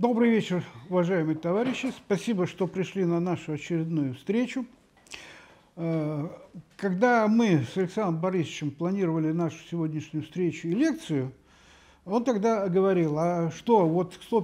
Добрый вечер, уважаемые товарищи. Спасибо, что пришли на нашу очередную встречу. Когда мы с Александром Борисовичем планировали нашу сегодняшнюю встречу и лекцию, он тогда говорил, а что, вот к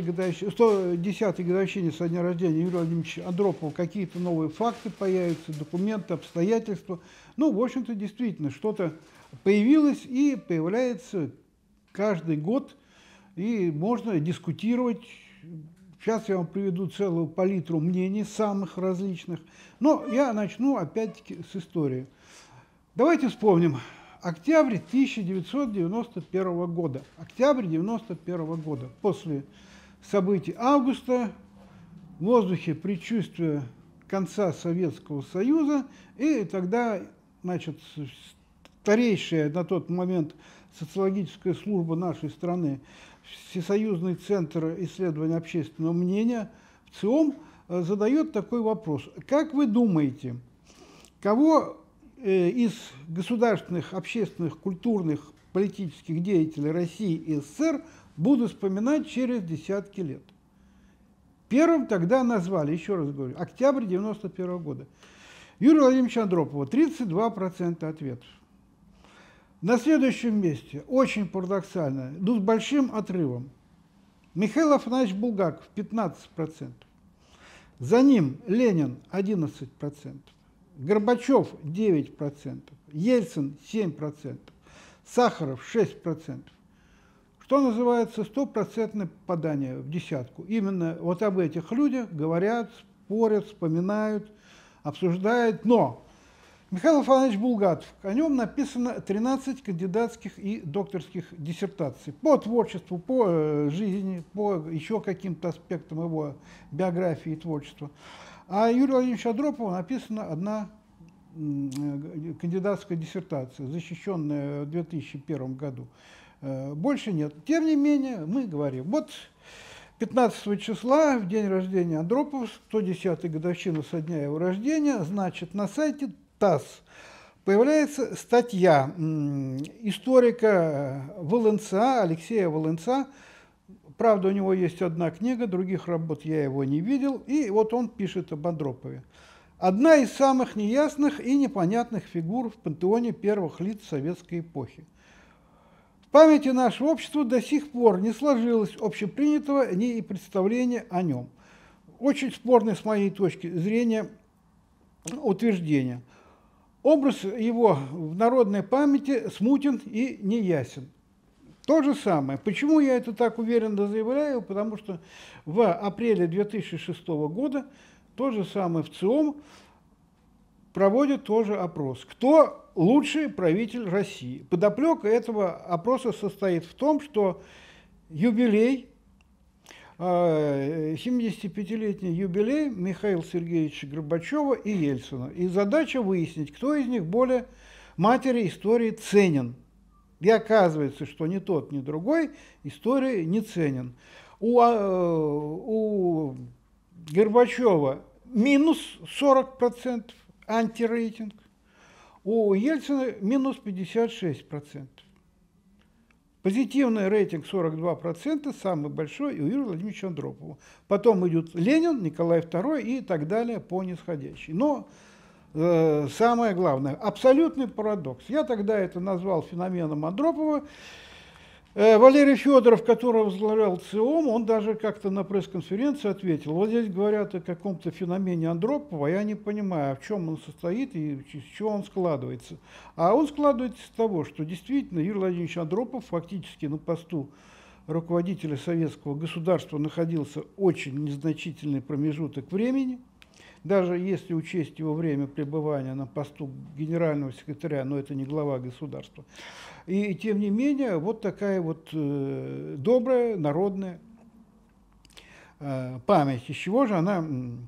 110-й годовщине со дня рождения Юрия Владимировича Андропова какие-то новые факты появятся, документы, обстоятельства. Ну, в общем-то, действительно, что-то появилось и появляется каждый год, и можно дискутировать. Сейчас я вам приведу целую палитру мнений самых различных. Но я начну опять-таки с истории. Давайте вспомним. Октябрь 1991 года. Октябрь 1991 года. После событий августа в воздухе предчувствие конца Советского Союза, и тогда, значит, старейшая на тот момент социологическая служба нашей страны, Всесоюзный центр исследования общественного мнения, ВЦИОМ, задает такой вопрос. Как вы думаете, кого из государственных, общественных, культурных, политических деятелей России и СССР будут вспоминать через десятки лет? Первым тогда назвали, еще раз говорю, октябрь 1991 года. Юрия Владимировича Андропова, 32% ответов. На следующем месте, очень парадоксально, но с большим отрывом, Михаил Афанасьевич Булгаков, 15%. За ним Ленин, 11%. Горбачев, 9%. Ельцин, 7%. Сахаров, 6%. Что называется стопроцентное попадание в десятку. Именно вот об этих людях говорят, спорят, вспоминают, обсуждают. Но Михаил Афанасьевич Булгаков, о нем написано 13 кандидатских и докторских диссертаций по творчеству, по жизни, по еще каким-то аспектам его биографии и творчества. А Юрию Владимировичу Андропову написана одна кандидатская диссертация, защищенная в 2001 году. Больше нет. Тем не менее, мы говорим, вот 15 числа, в день рождения Андропова, 110-й годовщина со дня его рождения, значит, на сайте ТАСС появляется статья историка Волынца, Алексея Волынца. Правда, у него есть одна книга, других работ я его не видел. И вот он пишет об Андропове. Одна из самых неясных и непонятных фигур в пантеоне первых лиц советской эпохи. В памяти нашего общества до сих пор не сложилось общепринятого ни и представления о нем. Очень спорное с моей точки зрения утверждение. Образ его в народной памяти смутен и неясен. То же самое. Почему я это так уверенно заявляю? Потому что в апреле 2006 года то же самое ВЦИОМ проводит тоже опрос. Кто лучший правитель России? Подоплека этого опроса состоит в том, что юбилей, 75-летний юбилей Михаила Сергеевича Горбачева и Ельцина. И задача выяснить, кто из них более матери истории ценен. И оказывается, что ни тот, ни другой истории не ценен. У Горбачева минус 40% антирейтинг, у Ельцина минус 56%. Позитивный рейтинг 42%, самый большой у Юрия Владимировича Андропова. Потом идут Ленин, Николай II и так далее по нисходящей. Но самое главное, абсолютный парадокс. Я тогда это назвал феноменом Андропова. Валерий Федоров, который возглавлял ЦИОМ, он даже как-то на пресс-конференции ответил: вот здесь говорят о каком-то феномене Андропова, а я не понимаю, в чем он состоит и из чего он складывается. А он складывается из того, что действительно Юрий Владимирович Андропов фактически на посту руководителя советского государства находился очень незначительный промежуток времени. Даже если учесть его время пребывания на посту генерального секретаря, но это не глава государства. И тем не менее, вот такая вот добрая народная память. Из чего же она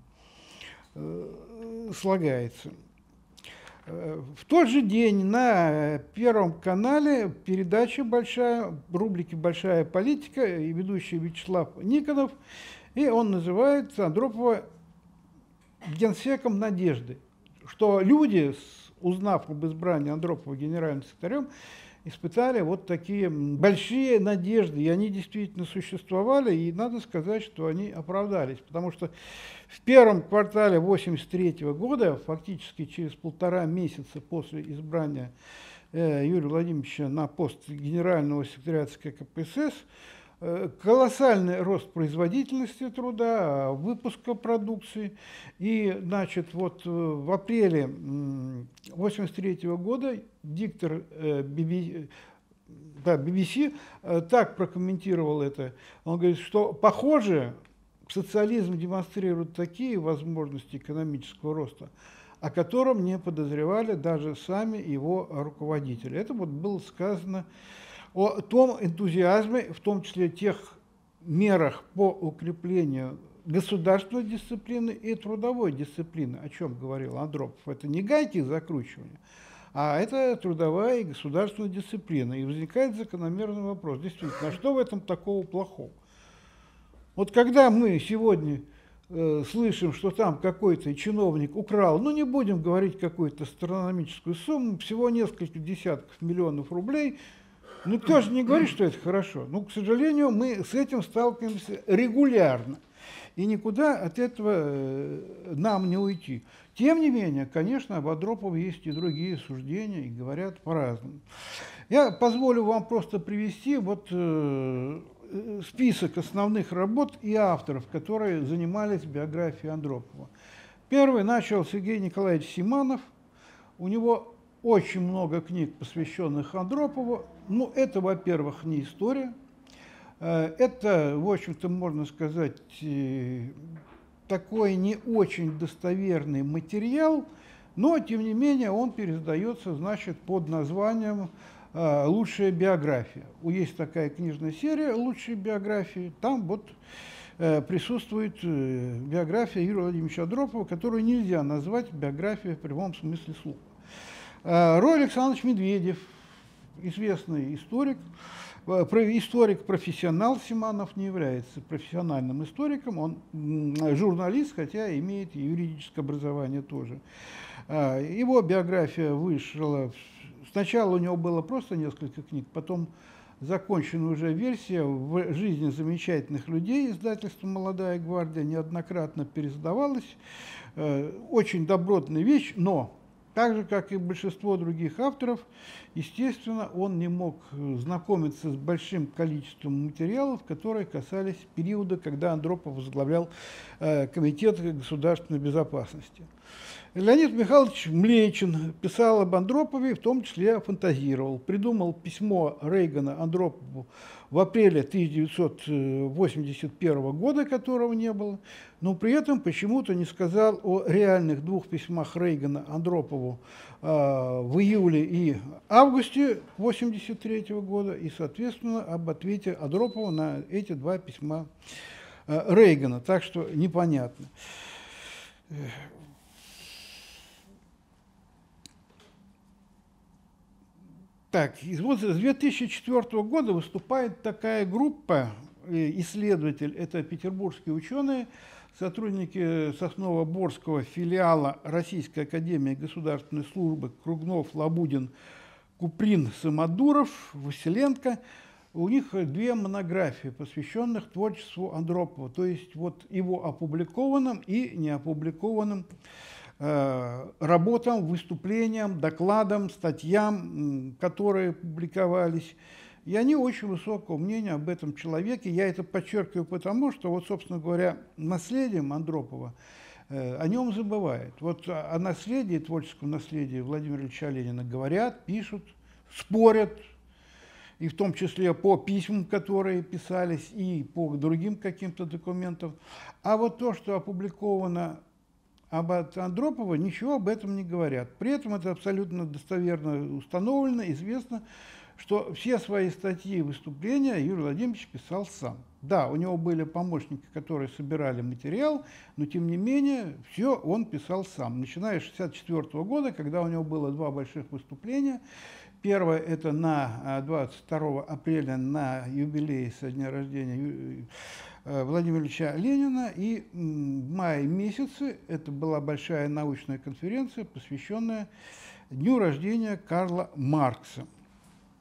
слагается? В тот же день на Первом канале передача большая, рубрики «Большая политика», и ведущий Вячеслав Никонов, и он называет Андропова генсеком надежды, что люди, узнав об избрании Андропова генеральным секретарем, испытали вот такие большие надежды, и они действительно существовали, и надо сказать, что они оправдались, потому что в первом квартале 1983 года, фактически через 1,5 месяца после избрания Юрия Владимировича на пост генерального секретаря ЦК КПСС, колоссальный рост производительности труда, выпуска продукции. И, значит, вот в апреле 1983 года диктор BBC так прокомментировал это. Он говорит, что, похоже, социализм демонстрирует такие возможности экономического роста, о котором не подозревали даже сами его руководители. Это вот было сказано о том энтузиазме, в том числе тех мерах по укреплению государственной дисциплины и трудовой дисциплины, о чем говорил Андропов. Это не гайки закручивания, а это трудовая и государственная дисциплина. И возникает закономерный вопрос, действительно, а что в этом такого плохого? Вот когда мы сегодня слышим, что там какой-то чиновник украл, ну не будем говорить какую-то астрономическую сумму, всего несколько десятков миллионов рублей, ну кто же не говорит, что это хорошо? Ну, к сожалению, мы с этим сталкиваемся регулярно, и никуда от этого нам не уйти. Тем не менее, конечно, об Андропове есть и другие суждения, и говорят по-разному. Я позволю вам просто привести вот список основных работ и авторов, которые занимались биографией Андропова. Первый начал Сергей Николаевич Симанов. У него очень много книг, посвященных Андропову. Ну, это, во-первых, не история. Это, в общем-то, можно сказать, такой не очень достоверный материал, но, тем не менее, он пересдается, значит, под названием «Лучшая биография». Есть такая книжная серия «Лучшие биографии». Там вот присутствует биография Юрия Владимировича Андропова, которую нельзя назвать биографией в прямом смысле слова. Рой Александрович Медведев, известный историк, историк-профессионал. Симанов не является профессиональным историком, он журналист, хотя имеет и юридическое образование тоже. Его биография вышла, сначала у него было просто несколько книг, потом закончена уже версия «В жизни замечательных людей», издательство «Молодая гвардия», неоднократно пересдавалась. Очень добротная вещь, но так же, как и большинство других авторов, естественно, он не мог знакомиться с большим количеством материалов, которые касались периода, когда Андропов возглавлял Комитет государственной безопасности. Леонид Михайлович Млечин писал об Андропове, в том числе фантазировал. Придумал письмо Рейгана Андропову в апреле 1981 года, которого не было, но при этом почему-то не сказал о реальных 2 письмах Рейгана Андропову в июле и августе 1983 года и, соответственно, об ответе Андропова на эти 2 письма Рейгана. Так что непонятно. Так, вот с 2004 года выступает такая группа исследователей, это петербургские ученые, сотрудники Сосново-Борского филиала Российской академии государственной службы Кругнов, Лабудин, Куприн, Самодуров, Василенко. У них 2 монографии, посвященных творчеству Андропова, то есть вот его опубликованным и неопубликованным работам, выступлениям, докладам, статьям, которые публиковались. И они очень высокого мнения об этом человеке. Я это подчеркиваю потому, что, вот, собственно говоря, наследием Андропова о нем забывают. Вот о наследии, творческом наследии Владимира Ильича Ленина говорят, пишут, спорят, и в том числе по письмам, которые писались, и по другим каким-то документам. А вот то, что опубликовано об Андропова, ничего об этом не говорят. При этом это абсолютно достоверно установлено, известно, что все свои статьи и выступления Юрий Владимирович писал сам. Да, у него были помощники, которые собирали материал, но тем не менее все он писал сам. Начиная с 1964 года, когда у него было 2 больших выступления. Первое – это на 22 апреля на юбилей со дня рождения Владимира Ильича Ленина, и в мае месяце это была большая научная конференция, посвященная дню рождения Карла Маркса.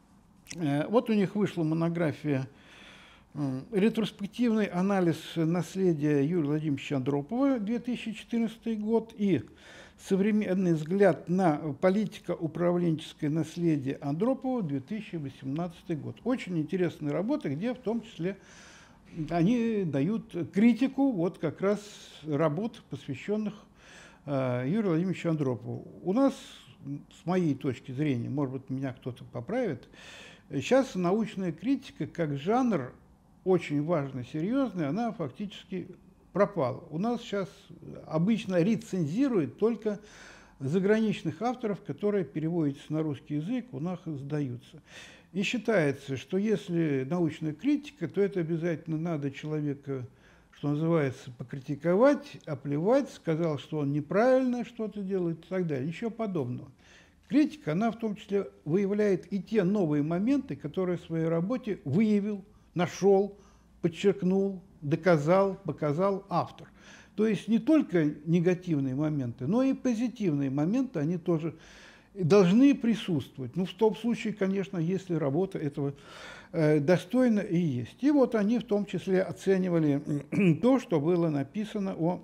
Вот у них вышла монография «Ретроспективный анализ наследия Юрия Владимировича Андропова», 2014 год, и «Современный взгляд на политико-управленческое наследие Андропова», 2018 год. Очень интересные работы, где в том числе они дают критику вот как раз работ, посвященных Юрию Владимировичу Андропову. У нас, с моей точки зрения, может быть, меня кто-то поправит, сейчас научная критика как жанр очень важный, серьезный, она фактически пропала. У нас сейчас обычно рецензируют только заграничных авторов, которые переводятся на русский язык, у нас издаются. И считается, что если научная критика, то это обязательно надо человека, что называется, покритиковать, оплевать, сказал, что он неправильно что-то делает и так далее. Ничего подобного. Критика, она в том числе выявляет и те новые моменты, которые в своей работе выявил, нашел, подчеркнул, доказал, показал автор. То есть не только негативные моменты, но и позитивные моменты, они тоже должны присутствовать. Ну, в том случае, конечно, если работа этого достойна и есть. И вот они в том числе оценивали то, что было написано о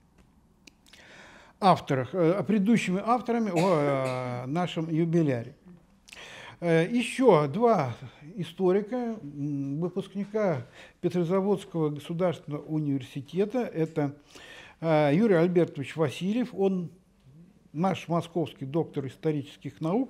авторах, предыдущими авторами о нашем юбиляре. Еще два историка, выпускника Петрозаводского государственного университета, это Юрий Альбертович Васильев, он наш московский доктор исторических наук.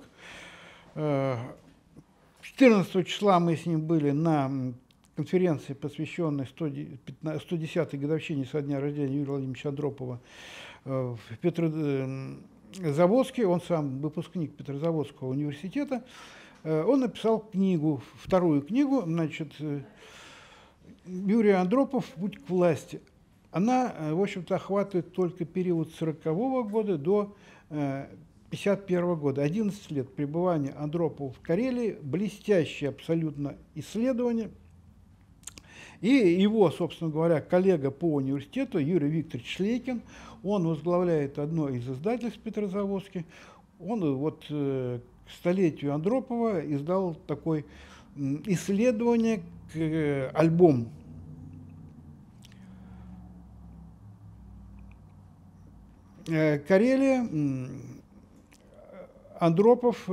14 числа мы с ним были на конференции, посвященной 110-й годовщине со дня рождения Юрия Владимировича Андропова в Петрозаводске. Он сам выпускник Петрозаводского университета. Он написал книгу, вторую книгу, значит, Юрий Андропов «Путь к власти». Она, в общем-то, охватывает только период с 1940 года до 1951 года. 11 лет пребывания Андропова в Карелии, блестящее абсолютно исследование. И его, собственно говоря, коллега по университету Юрий Викторович Шлейкин, он возглавляет одно из издательств в Петрозаводске. Он вот к столетию Андропова издал такое исследование, альбом «Карелия», Андропов,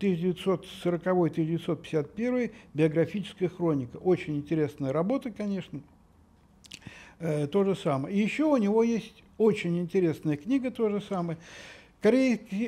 1940-1951, биографическая хроника. Очень интересная работа, конечно. То же самое. И еще у него есть очень интересная книга, то же самое. Корейский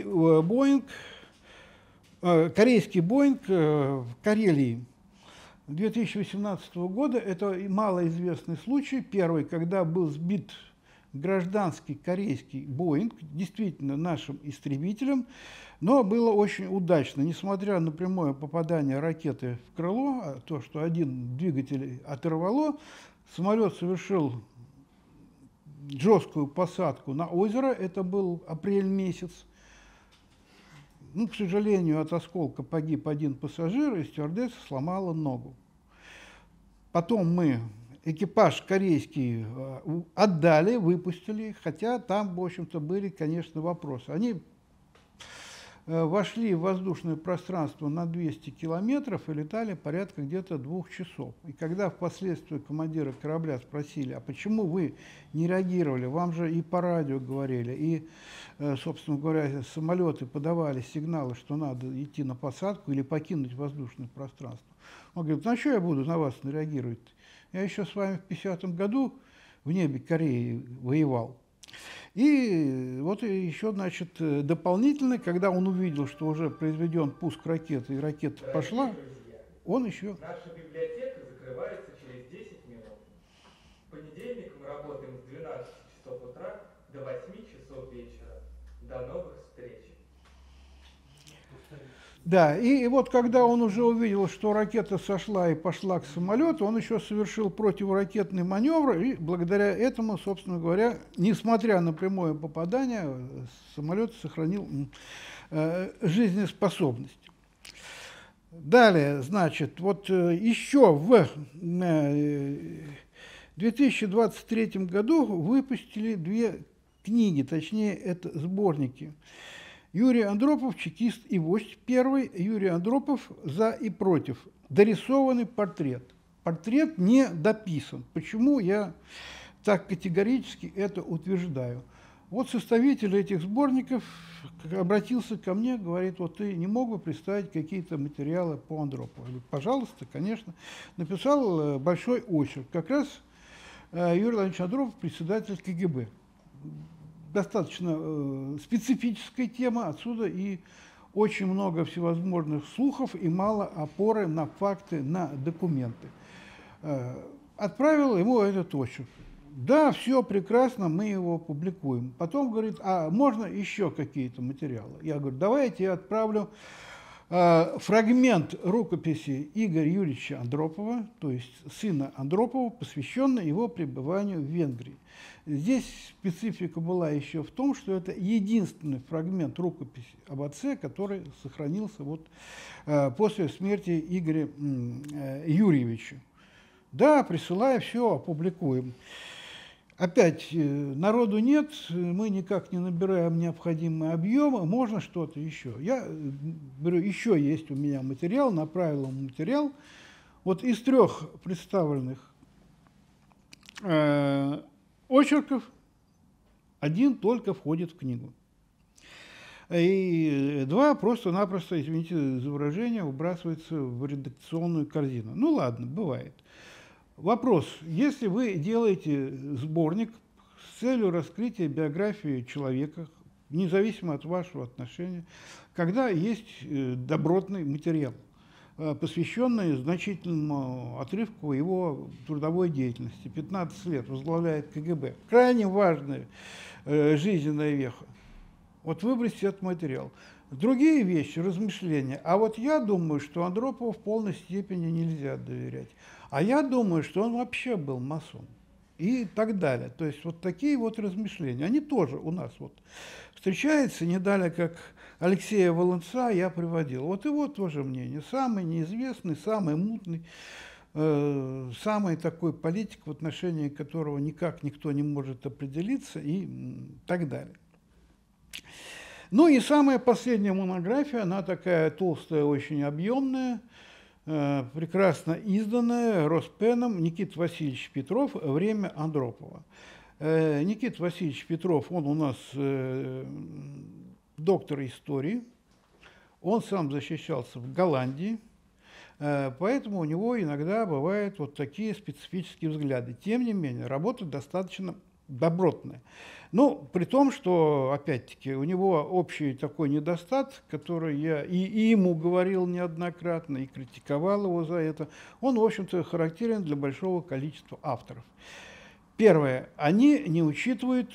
Боинг в Карелии 2018 года. Это малоизвестный случай. Первый, когда был сбит гражданский корейский Боинг, действительно нашим истребителем, но было очень удачно. Несмотря на прямое попадание ракеты в крыло, то, что один двигатель оторвало, самолет совершил жесткую посадку на озеро, это был апрель месяц. Ну, к сожалению, от осколка погиб один пассажир, и стюардесса сломала ногу. Потом мы экипаж корейский отдали, выпустили, хотя там, в общем-то, были, конечно, вопросы. Они вошли в воздушное пространство на 200 километров и летали порядка где-то 2 часов. И когда впоследствии командира корабля спросили, а почему вы не реагировали, вам же и по радио говорили, и, собственно говоря, самолеты подавали сигналы, что надо идти на посадку или покинуть воздушное пространство. Он говорит, ну а что я буду на вас реагировать? Я еще с вами в 50-м году в небе Кореи воевал. И вот еще, значит, дополнительно, когда он увидел, что уже произведен пуск ракеты, и ракета пошла, он еще... Наша библиотека закрывается через 10 минут. В понедельник мы работаем с 12 часов утра до 8 часов вечера. До новых встреч. Да, и вот когда он уже увидел, что ракета сошла и пошла к самолету, он еще совершил противоракетный маневр, и благодаря этому, собственно говоря, несмотря на прямое попадание, самолет сохранил жизнеспособность. Далее, значит, вот еще в 2023 году выпустили 2 книги, точнее, это сборники. Юрий Андропов, чекист и вождь первый. Юрий Андропов за и против. Дорисованный портрет. Портрет не дописан. Почему я так категорически это утверждаю? Вот составитель этих сборников обратился ко мне, говорит, вот ты не мог бы представить какие-то материалы по Андропову? Я говорю, пожалуйста, конечно. Написал большой очерк. Как раз Юрий Владимирович Андропов, председатель КГБ. Достаточно специфическая тема, отсюда и очень много всевозможных слухов и мало опоры на факты, на документы. Отправил ему этот очерк. Да, все прекрасно, мы его публикуем. Потом говорит, а можно еще какие-то материалы? Я говорю, давайте я отправлю фрагмент рукописи Игоря Юрьевича Андропова, то есть сына Андропова, посвященный его пребыванию в Венгрии. Здесь специфика была еще в том, что это единственный фрагмент рукописи об отце, который сохранился вот, после смерти Игоря Юрьевича. Да, присылай, все, опубликуем. Опять, народу нет, мы никак не набираем необходимые объемы, можно что-то еще. Я говорю, еще есть у меня материал, направил ему материал. Вот из 3 представленных очерков 1 только входит в книгу. И 2 просто-напросто, извините за выражение, выбрасываются в редакционную корзину. Ну ладно, бывает. Вопрос. Если вы делаете сборник с целью раскрытия биографии человека, независимо от вашего отношения, когда есть добротный материал, посвященный значительному отрывку его трудовой деятельности, 15 лет возглавляет КГБ, крайне важная жизненная веха, вот выбросьте этот материал. Другие вещи, размышления. А вот я думаю, что Андропову в полной степени нельзя доверять. А я думаю, что он вообще был масон. И так далее. То есть вот такие вот размышления. Они тоже у нас вот встречаются, не далее, как Алексея Волынца я приводил. Вот его тоже мнение. Самый неизвестный, самый мутный, самый такой политик, в отношении которого никак никто не может определиться и так далее. Ну и самая последняя монография, она такая толстая, очень объемная, прекрасно изданная Роспеном, Никита Васильевич Петров «Время Андропова». Никита Васильевич Петров, он у нас доктор истории, он сам защищался в Голландии, поэтому у него иногда бывают вот такие специфические взгляды. Тем не менее, работа достаточно добротная. Ну, при том, что, опять-таки, у него общий такой недостаток, который я и ему говорил неоднократно, и критиковал его за это, он, в общем-то, характерен для большого количества авторов. Первое. Они не учитывают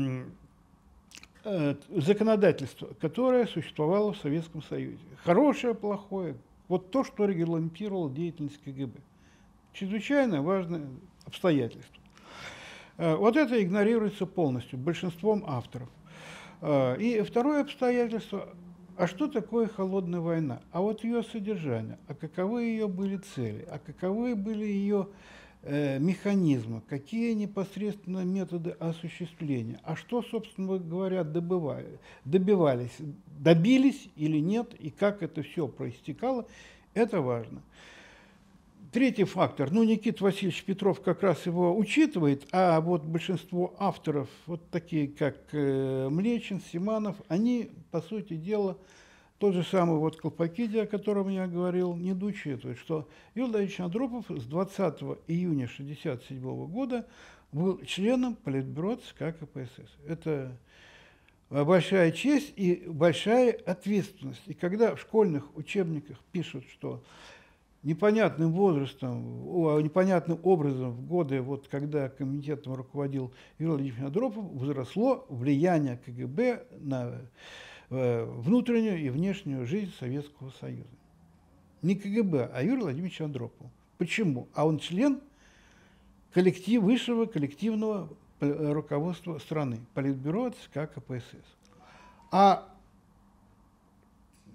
законодательство, которое существовало в Советском Союзе. Хорошее, плохое. Вот то, что регламентировало деятельность КГБ. Чрезвычайно важное обстоятельство. Вот это игнорируется полностью большинством авторов. И второе обстоятельство, а что такое холодная война? А вот ее содержание, а каковы ее были цели, а каковы были ее механизмы, какие непосредственно методы осуществления, а что, собственно говоря, добивались, добились или нет, и как это все проистекало, это важно. Третий фактор, ну, Никита Васильевич Петров как раз его учитывает, а вот большинство авторов, вот такие как Млечин, Симанов, они, по сути дела, тот же самый вот Колпакиди, о котором я говорил, не доучитывают, что Юрий Владимирович Андропов с 20 июня 1967 года был членом Политбюро ЦК КПСС. Это большая честь и большая ответственность. И когда в школьных учебниках пишут, что непонятным образом в годы, вот, когда комитетом руководил Юрий Владимирович Андропов, возросло влияние КГБ на внутреннюю и внешнюю жизнь Советского Союза. Не КГБ, а Юрий Владимирович Андропов. Почему? А он член высшего коллективного руководства страны, Политбюро ЦК КПСС. А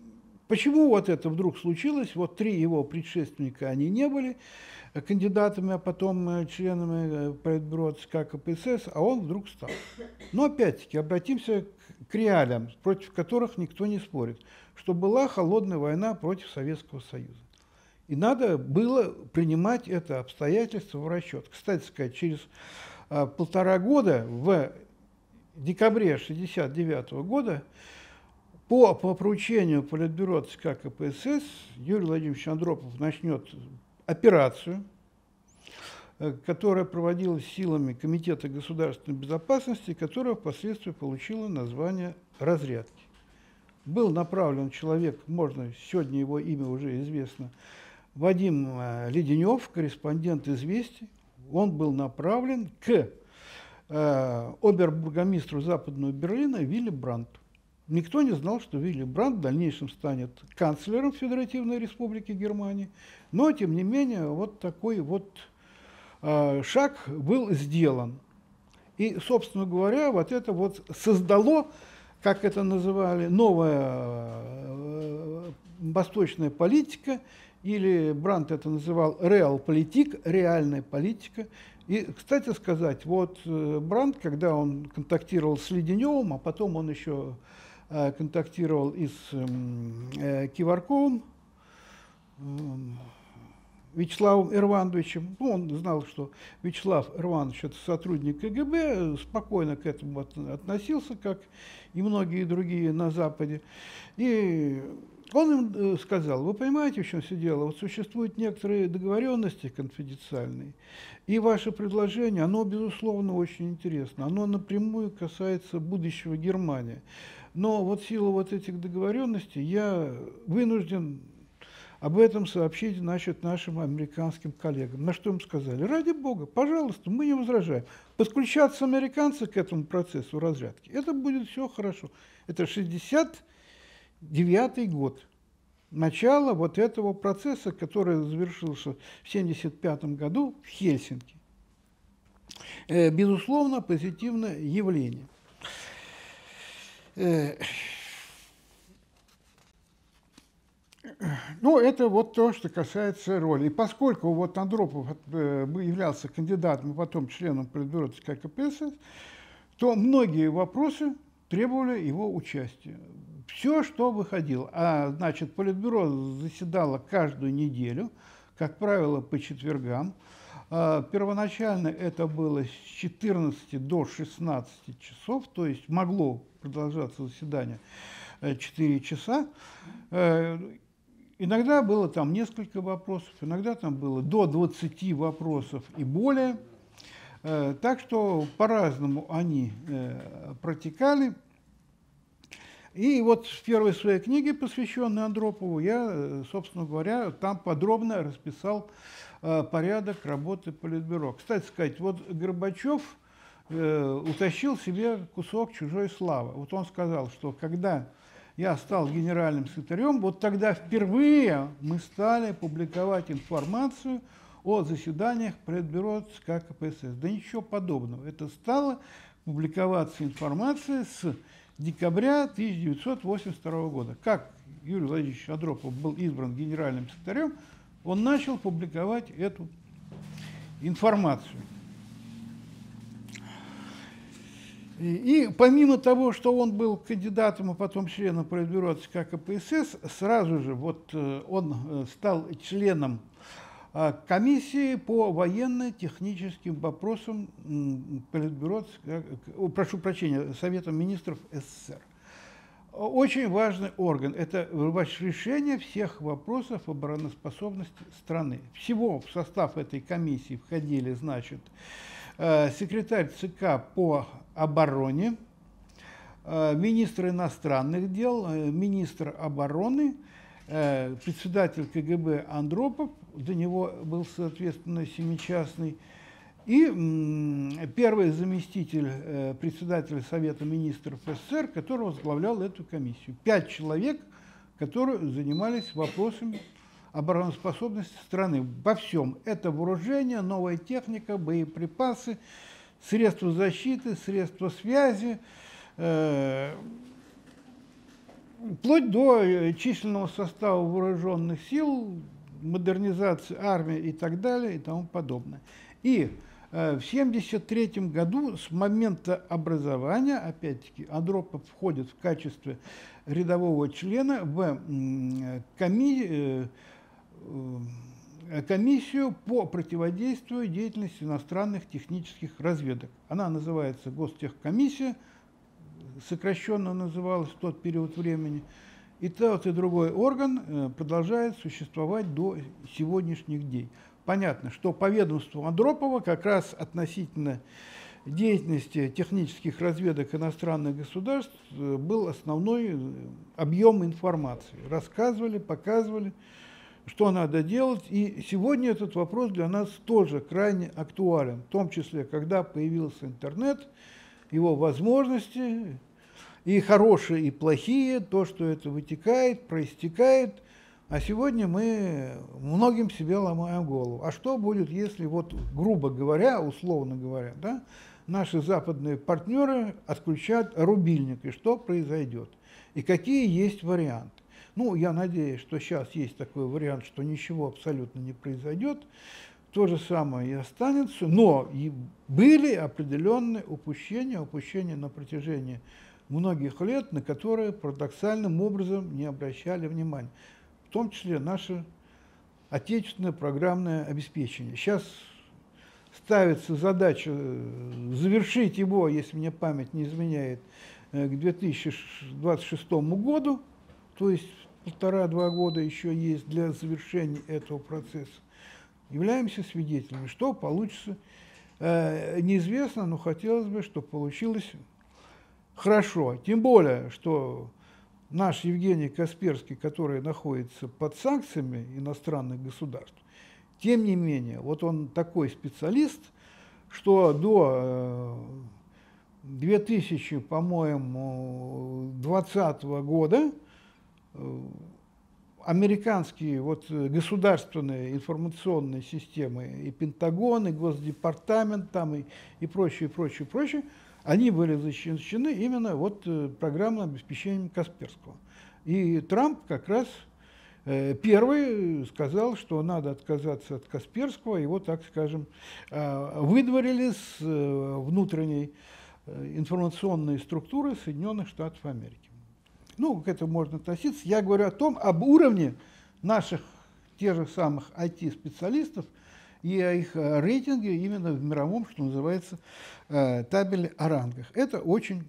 Почему вот это вдруг случилось? Вот 3 его предшественника, они не были кандидатами, а потом членами Политбюро ЦК КПСС, а он вдруг стал. Но опять-таки обратимся к реалиям, против которых никто не спорит, что была холодная война против Советского Союза. И надо было принимать это обстоятельство в расчет. Кстати сказать, через 1,5 года, в декабре 1969 года, по поручению Политбюро ЦК КПСС Юрий Владимирович Андропов начнет операцию, которая проводилась силами Комитета государственной безопасности, которая впоследствии получила название «Разрядки». Был направлен человек, можно, сегодня его имя уже известно, Вадим Леденев, корреспондент «Известий». Он был направлен к обербургомистру Западного Берлина Вилли Брандту. Никто не знал, что Вилли Брандт в дальнейшем станет канцлером Федеративной Республики Германии, но, тем не менее, вот такой вот шаг был сделан. И, собственно говоря, вот это вот создало, как это называли, новая восточная политика, или Брандт это называл реалполитик, реальная политика. И, кстати сказать, вот Брандт, когда он контактировал с Леденевым, а потом он еще контактировал и с Киварковым, Вячеславом Ирвановичем, ну, он знал, что Вячеслав Ирванович – это сотрудник КГБ, спокойно к этому относился, как и многие другие на Западе. И он им сказал: вы понимаете, в чем все дело? Вот существуют некоторые договоренности конфиденциальные, и ваше предложение, оно, безусловно, очень интересно. Оно напрямую касается будущего Германии. Но вот в силу вот этих договоренностей я вынужден об этом сообщить, значит, нашим американским коллегам. На что им сказали: ради бога, пожалуйста, мы не возражаем. Подключаться американцы к этому процессу разрядки, это будет все хорошо. Это 1969 год. Начало вот этого процесса, который завершился в 1975 году в Хельсинки. Безусловно, позитивное явление. Ну, это вот то, что касается роли. И поскольку вот Андропов являлся кандидатом и потом членом Политбюро ЦК КПСС, то многие вопросы требовали его участия. Все, что выходило. А, значит, Политбюро заседало каждую неделю, как правило, по четвергам. Первоначально это было с 14 до 16 часов, то есть могло продолжаться заседание 4 часа. Иногда было там несколько вопросов, иногда там было до 20 вопросов и более. Так что по-разному они протекали. И вот в первой своей книге, посвященной Андропову, я, собственно говоря, там подробно расписал порядок работы Политбюро. Кстати сказать, вот Горбачев утащил себе кусок чужой славы. Вот он сказал, что когда я стал генеральным секретарем, вот тогда впервые мы стали публиковать информацию о заседаниях Политбюро ЦК КПСС. Да ничего подобного. Это стала публиковаться информация с декабря 1982 года. Как Юрий Владимирович Андропов был избран генеральным секретарем, он начал публиковать эту информацию. И помимо того, что он был кандидатом, а потом членом Политбюро ЦК КПСС, сразу же вот он стал членом комиссии по военно-техническим вопросам Политбюро, прошу прощения, Совета министров СССР. Очень важный орган. Это решение всех вопросов обороноспособности страны. Всего в состав этой комиссии входили, значит, секретарь ЦК по обороне, министр иностранных дел, министр обороны, председатель КГБ Андропов, до него был, соответственно, семичастный, и первый заместитель председателя Совета министров СССР, который возглавлял эту комиссию. 5 человек, которые занимались вопросами обороноспособности страны во всем. Это вооружение, новая техника, боеприпасы, средства защиты, средства связи, вплоть до численного состава вооруженных сил, модернизации армии и так далее и тому подобное. И в 1973 году с момента образования, опять-таки, Андропов входит в качестве рядового члена в комиссию по противодействию деятельности иностранных технических разведок. Она называется Гостехкомиссия, сокращенно называлась в тот период времени. И тот, и другой орган продолжает существовать до сегодняшних дней. Понятно, что по ведомству Андропова как раз относительно деятельности технических разведок иностранных государств был основной объем информации. Рассказывали, показывали, что надо делать. И сегодня этот вопрос для нас тоже крайне актуален, в том числе, когда появился интернет, его возможности, и хорошие, и плохие, то, что это вытекает, проистекает. А сегодня мы многим себе ломаем голову. А что будет, если, вот, грубо говоря, условно говоря, да, наши западные партнеры отключат рубильник, и что произойдет? И какие есть варианты? Ну, я надеюсь, что сейчас есть такой вариант, что ничего абсолютно не произойдет. То же самое и останется, но и были определенные упущения на протяжении многих лет, на которые парадоксальным образом не обращали внимания. В том числе наше отечественное программное обеспечение. Сейчас ставится задача завершить его, если мне память не изменяет, к 2026 году, то есть 1,5-2 года еще есть для завершения этого процесса. Являемся свидетелями. Что получится, неизвестно, но хотелось бы, чтобы получилось хорошо. Тем более, что наш Евгений Касперский, который находится под санкциями иностранных государств, тем не менее, вот он такой специалист, что до 2000, по-моему, 2020 года американские вот государственные информационные системы, и Пентагон, и Госдепартамент, там, и прочее, прочее, прочее, они были защищены именно вот программным обеспечением Касперского. И Трамп как раз первый сказал, что надо отказаться от Касперского, его, так скажем, выдворили с внутренней информационной структуры Соединенных Штатов Америки. Ну, к этому можно относиться. Я говорю об уровне наших тех же самых IT-специалистов и о их рейтинге именно в мировом, что называется, табеле о рангах. Это очень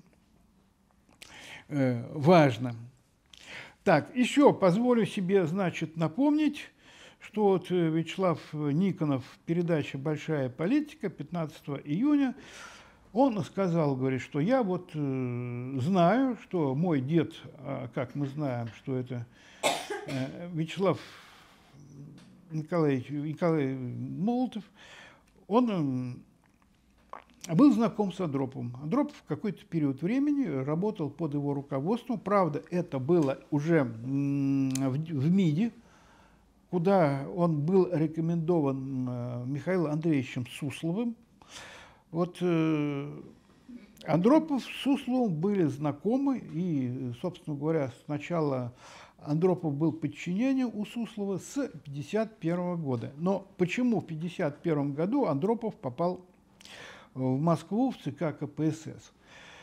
важно. Так, еще позволю себе, значит, напомнить, что вот Вячеслав Никонов в передаче «Большая политика» 15 июня, он сказал, говорит, что я вот знаю, что мой дед, как мы знаем, что это Вячеслав Николай Молотов, он был знаком с Андроповым. Андропов в какой-то период времени работал под его руководством. Правда, это было уже в МИДе, куда он был рекомендован Михаилом Андреевичем Сусловым. Вот Андропов с Сусловым были знакомы, и, собственно говоря, сначала Андропов был подчинением у Суслова с 1951 года. Но почему в 1951 году Андропов попал в Москву, в ЦК КПСС?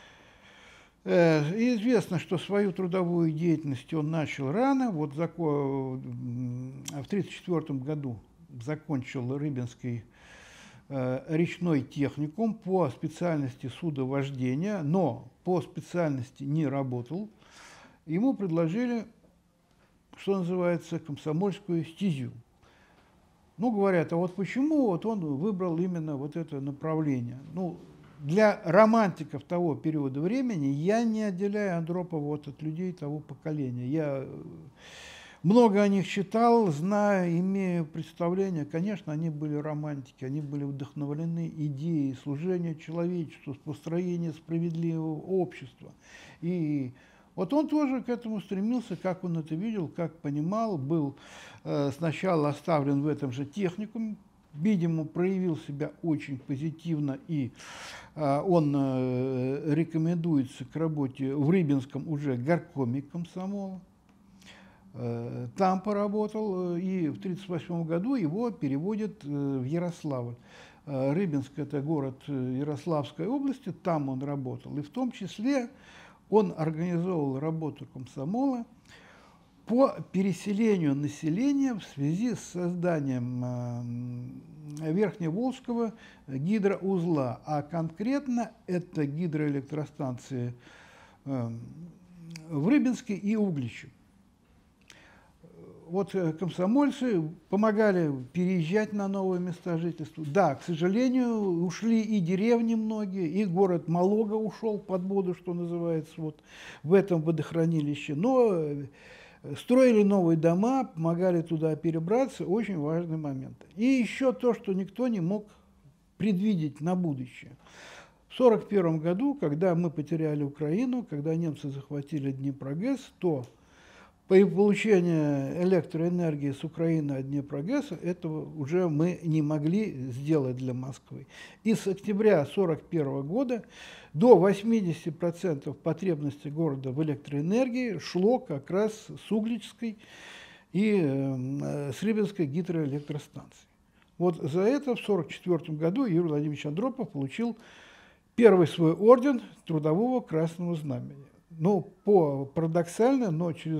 Известно, что свою трудовую деятельность он начал рано. Вот в 1934 году закончил Рыбинский речной техникум по специальности судовождения, но по специальности не работал. Ему предложили, что называется, комсомольскую стезю. Ну, говорят, а вот почему вот он выбрал именно вот это направление? Ну, для романтиков того периода времени я не отделяю Андропова вот от людей того поколения. Я много о них читал, знаю, имею представление. Конечно, они были романтики, они были вдохновлены идеей служения человечеству, построения справедливого общества. И вот он тоже к этому стремился, как он это видел, как понимал, был сначала оставлен в этом же техникуме, видимо, проявил себя очень позитивно, и он рекомендуется к работе в Рыбинском уже горкоме комсомола. Там поработал, и в 1938 году его переводят в Ярославль. Рыбинск – это город Ярославской области, там он работал. И в том числе он организовал работу комсомола по переселению населения в связи с созданием Верхневолжского гидроузла, а конкретно это гидроэлектростанции в Рыбинске и Угличе. Вот комсомольцы помогали переезжать на новые места жительства. Да, к сожалению, ушли и деревни многие, и город Малога ушел под воду, что называется, вот в этом водохранилище. Но строили новые дома, помогали туда перебраться, очень важный момент. И еще то, что никто не мог предвидеть на будущее. В 1941 году, когда мы потеряли Украину, когда немцы захватили Днепрогэс, то при получении электроэнергии с Украины от Днепрогэса этого уже мы не могли сделать для Москвы. И с октября 1941 года до 80% потребностей города в электроэнергии шло как раз с Угличской и с Рыбинской гидроэлектростанции. Вот за это в 1944 году Юрий Владимирович Андропов получил первый свой орден Трудового Красного Знамени. Ну, парадоксально, но через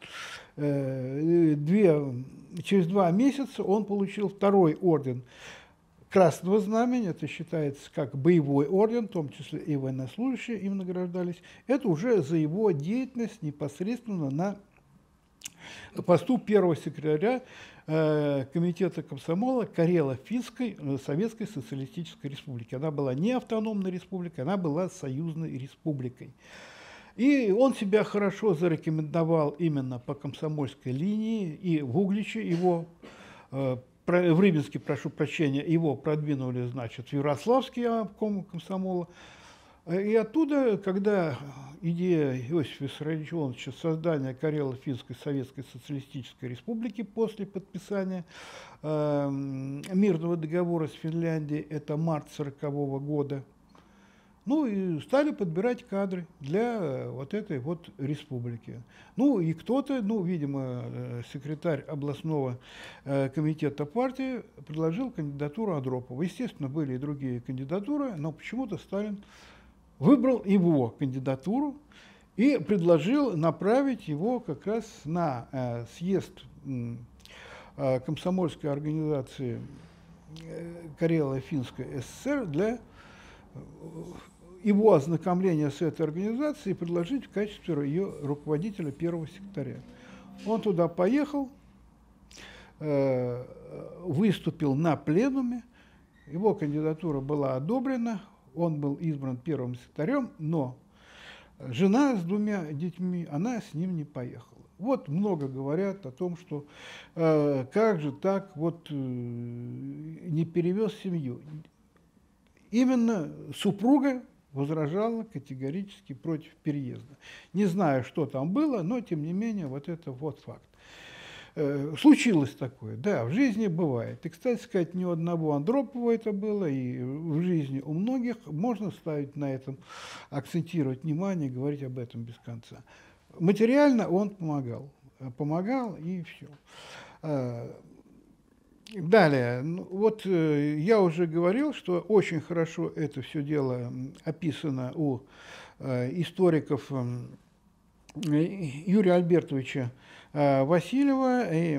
2 месяца он получил второй орден Красного Знамени. Это считается как боевой орден, в том числе и военнослужащие им награждались. Это уже за его деятельность непосредственно на посту первого секретаря комитета комсомола Карело-Финской Советской Социалистической Республики. Она была не автономной республикой, она была союзной республикой. И он себя хорошо зарекомендовал именно по комсомольской линии, и в Угличе его, в Рыбинске, прошу прощения, его продвинули, значит, в Ярославский обком комсомола. И оттуда, когда идея Иосифа Виссарионовича создания Карело-Финской Советской Социалистической Республики после подписания мирного договора с Финляндией, это март 1940 года, ну и стали подбирать кадры для вот этой вот республики. Ну и кто-то, ну, видимо, секретарь областного комитета партии предложил кандидатуру Андропова. Естественно, были и другие кандидатуры, но почему-то Сталин выбрал его кандидатуру и предложил направить его как раз на съезд комсомольской организации Карело-Финской ССР для его ознакомления с этой организацией и предложить в качестве ее руководителя первого секретаря. Он туда поехал, выступил на пленуме, его кандидатура была одобрена, он был избран первым секретарем, но жена с 2 детьми, она с ним не поехала. Вот много говорят о том, что как же так, вот не перевез семью. Именно супруга возражала категорически против переезда. Не знаю, что там было, но тем не менее вот это вот факт. Случилось такое, да, в жизни бывает. И, кстати сказать, ни у одного Андропова это было, и в жизни у многих можно ставить на этом, акцентировать внимание, говорить об этом без конца. Материально он помогал и все. Далее, вот я уже говорил, что очень хорошо это все дело описано у историков Юрия Альбертовича Васильева и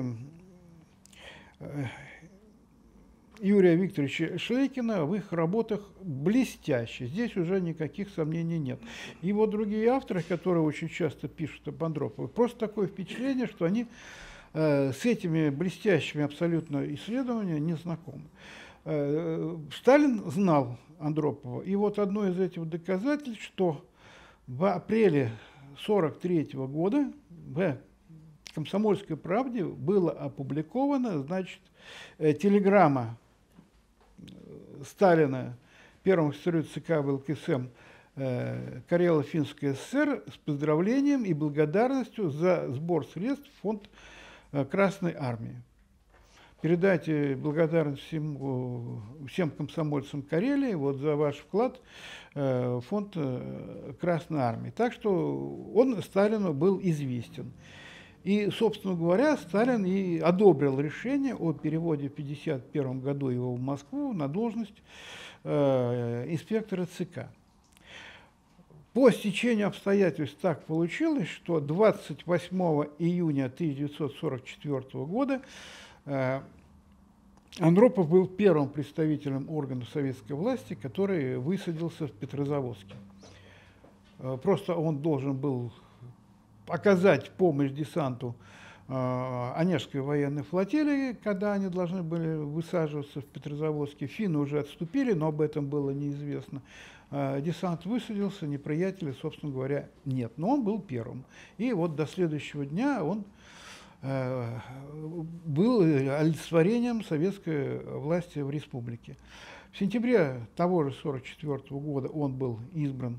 Юрия Викторовича Шлейкина в их работах блестяще. Здесь уже никаких сомнений нет. И вот другие авторы, которые очень часто пишут об Андропове, просто такое впечатление, что они с этими блестящими абсолютно исследованиями не знакомы. Сталин знал Андропова, и вот одно из этих доказательств, что в апреле 1943 года в «Комсомольской правде» было опубликовано, значит, телеграмма Сталина первому секретарю ЦК ВЛКСМ Карело-Финской ССР с поздравлением и благодарностью за сбор средств в фонд Красной Армии. передайте благодарность всем комсомольцам Карелии вот за ваш вклад в фонд Красной Армии. Так что он Сталину был известен. И, собственно говоря, Сталин и одобрил решение о переводе в 1951 году его в Москву на должность инспектора ЦК. По стечению обстоятельств так получилось, что 28 июня 1944 года Андропов был первым представителем органов советской власти, который высадился в Петрозаводске. Просто он должен был оказать помощь десанту Онежской военной флотилии, когда они должны были высаживаться в Петрозаводске. Финны уже отступили, но об этом было неизвестно. Десант высадился, неприятеля, собственно говоря, нет. Но он был первым. И вот до следующего дня он был олицетворением советской власти в республике. В сентябре того же 1944 года он был избран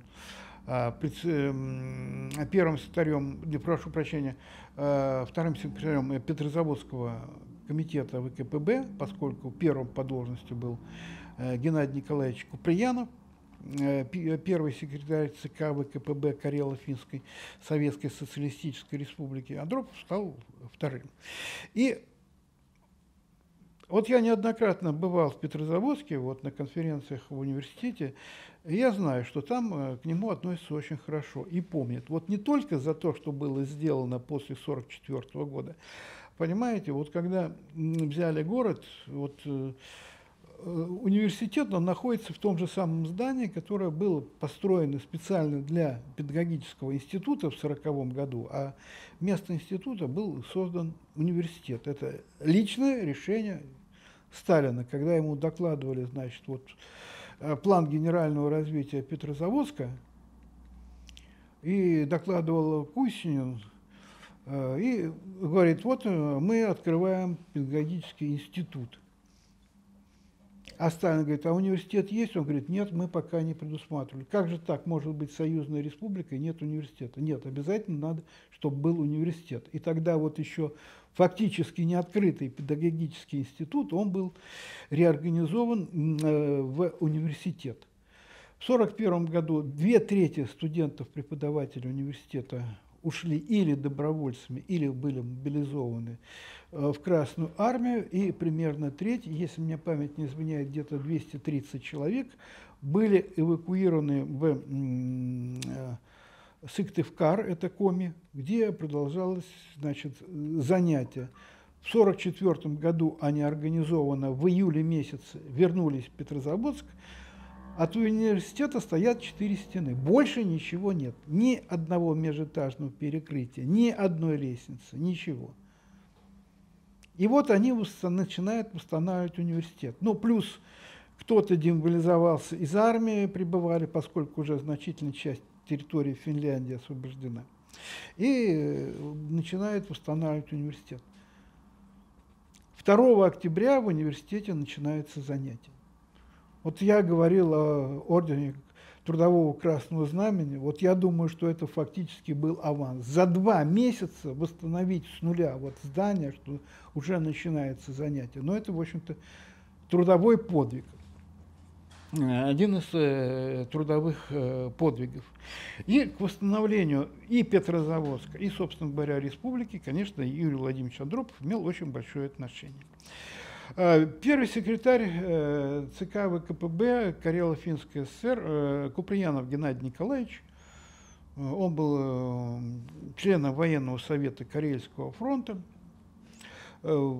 первым секретарем, прошу прощения, вторым секретарем Петрозаводского комитета ВКПБ, поскольку первым по должности был Геннадий Николаевич Куприянов, первый секретарь ЦК ВКПБ Карело-Финской Советской Социалистической Республики. Андропов стал вторым. И вот я неоднократно бывал в Петрозаводске, вот на конференциях в университете, и я знаю, что там к нему относятся очень хорошо и помнят. Вот не только за то, что было сделано после 1944 года. Понимаете, вот когда взяли город, вот университет, он находится в том же самом здании, которое было построено специально для педагогического института в 1940 году, а вместо института был создан университет. Это личное решение Сталина, когда ему докладывали, значит, вот план генерального развития Петрозаводска, и докладывал Кусинин, и говорит, вот мы открываем педагогический институт. А Сталин говорит, а университет есть? Он говорит, нет, мы пока не предусматривали. Как же так может быть союзная республика и нет университета? Нет, обязательно надо, чтобы был университет. И тогда вот еще фактически не открытый педагогический институт, он был реорганизован в университет. В 1941 году 2/3 студентов-преподавателей университета ушли или добровольцами, или были мобилизованы в Красную армию, и примерно треть, если мне память не изменяет, где-то 230 человек, были эвакуированы в Сыктывкар, это Коми, где продолжалось, значит, занятие. В 1944 году они организованно в июле месяце вернулись в Петрозаводск. От университета стоят 4 стены. Больше ничего нет. Ни одного межэтажного перекрытия, ни одной лестницы, ничего. И вот они начинают восстанавливать университет. Ну, плюс кто-то демобилизовался из армии, прибывали, поскольку уже значительная часть территории Финляндии освобождена. И начинают восстанавливать университет. 2 октября в университете начинаются занятия. Вот я говорил о ордене Трудового Красного Знамени, вот я думаю, что это фактически был аванс. За 2 месяца восстановить с нуля вот здание, что уже начинается занятие. Но это, в общем-то, трудовой подвиг. Один из трудовых подвигов. И к восстановлению и Петрозаводска, и, собственно говоря, республики, конечно, Юрий Владимирович Андропов имел очень большое отношение. Первый секретарь ЦК ВКПБ Карело-Финской ССР Куприянов Геннадий Николаевич, он был членом военного совета Карельского фронта. В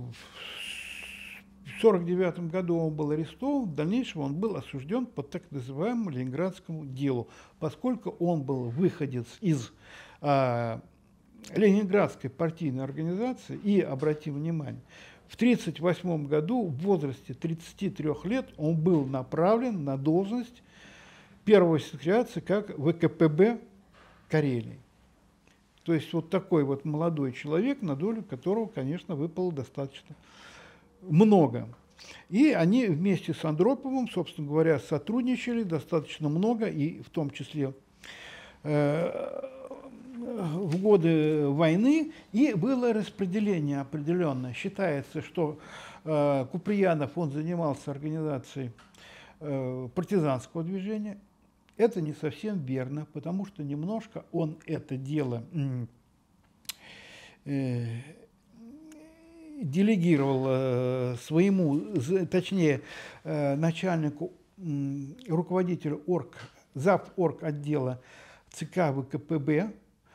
1949 году он был арестован, в дальнейшем он был осужден по так называемому Ленинградскому делу, поскольку он был выходец из Ленинградской партийной организации, и, обратим внимание, в 1938 году в возрасте 33 лет он был направлен на должность первого секретаря ЦК ВКПБ Карелии. То есть вот такой вот молодой человек, на долю которого, конечно, выпало достаточно много. И они вместе с Андроповым, собственно говоря, сотрудничали достаточно много, и в том числе в годы войны, и было распределение определенное. Считается, что Куприянов, он занимался организацией партизанского движения. Это не совсем верно, потому что немножко он это дело делегировал своему, точнее, начальнику, руководителю зав.орг отдела ЦК ВКПБ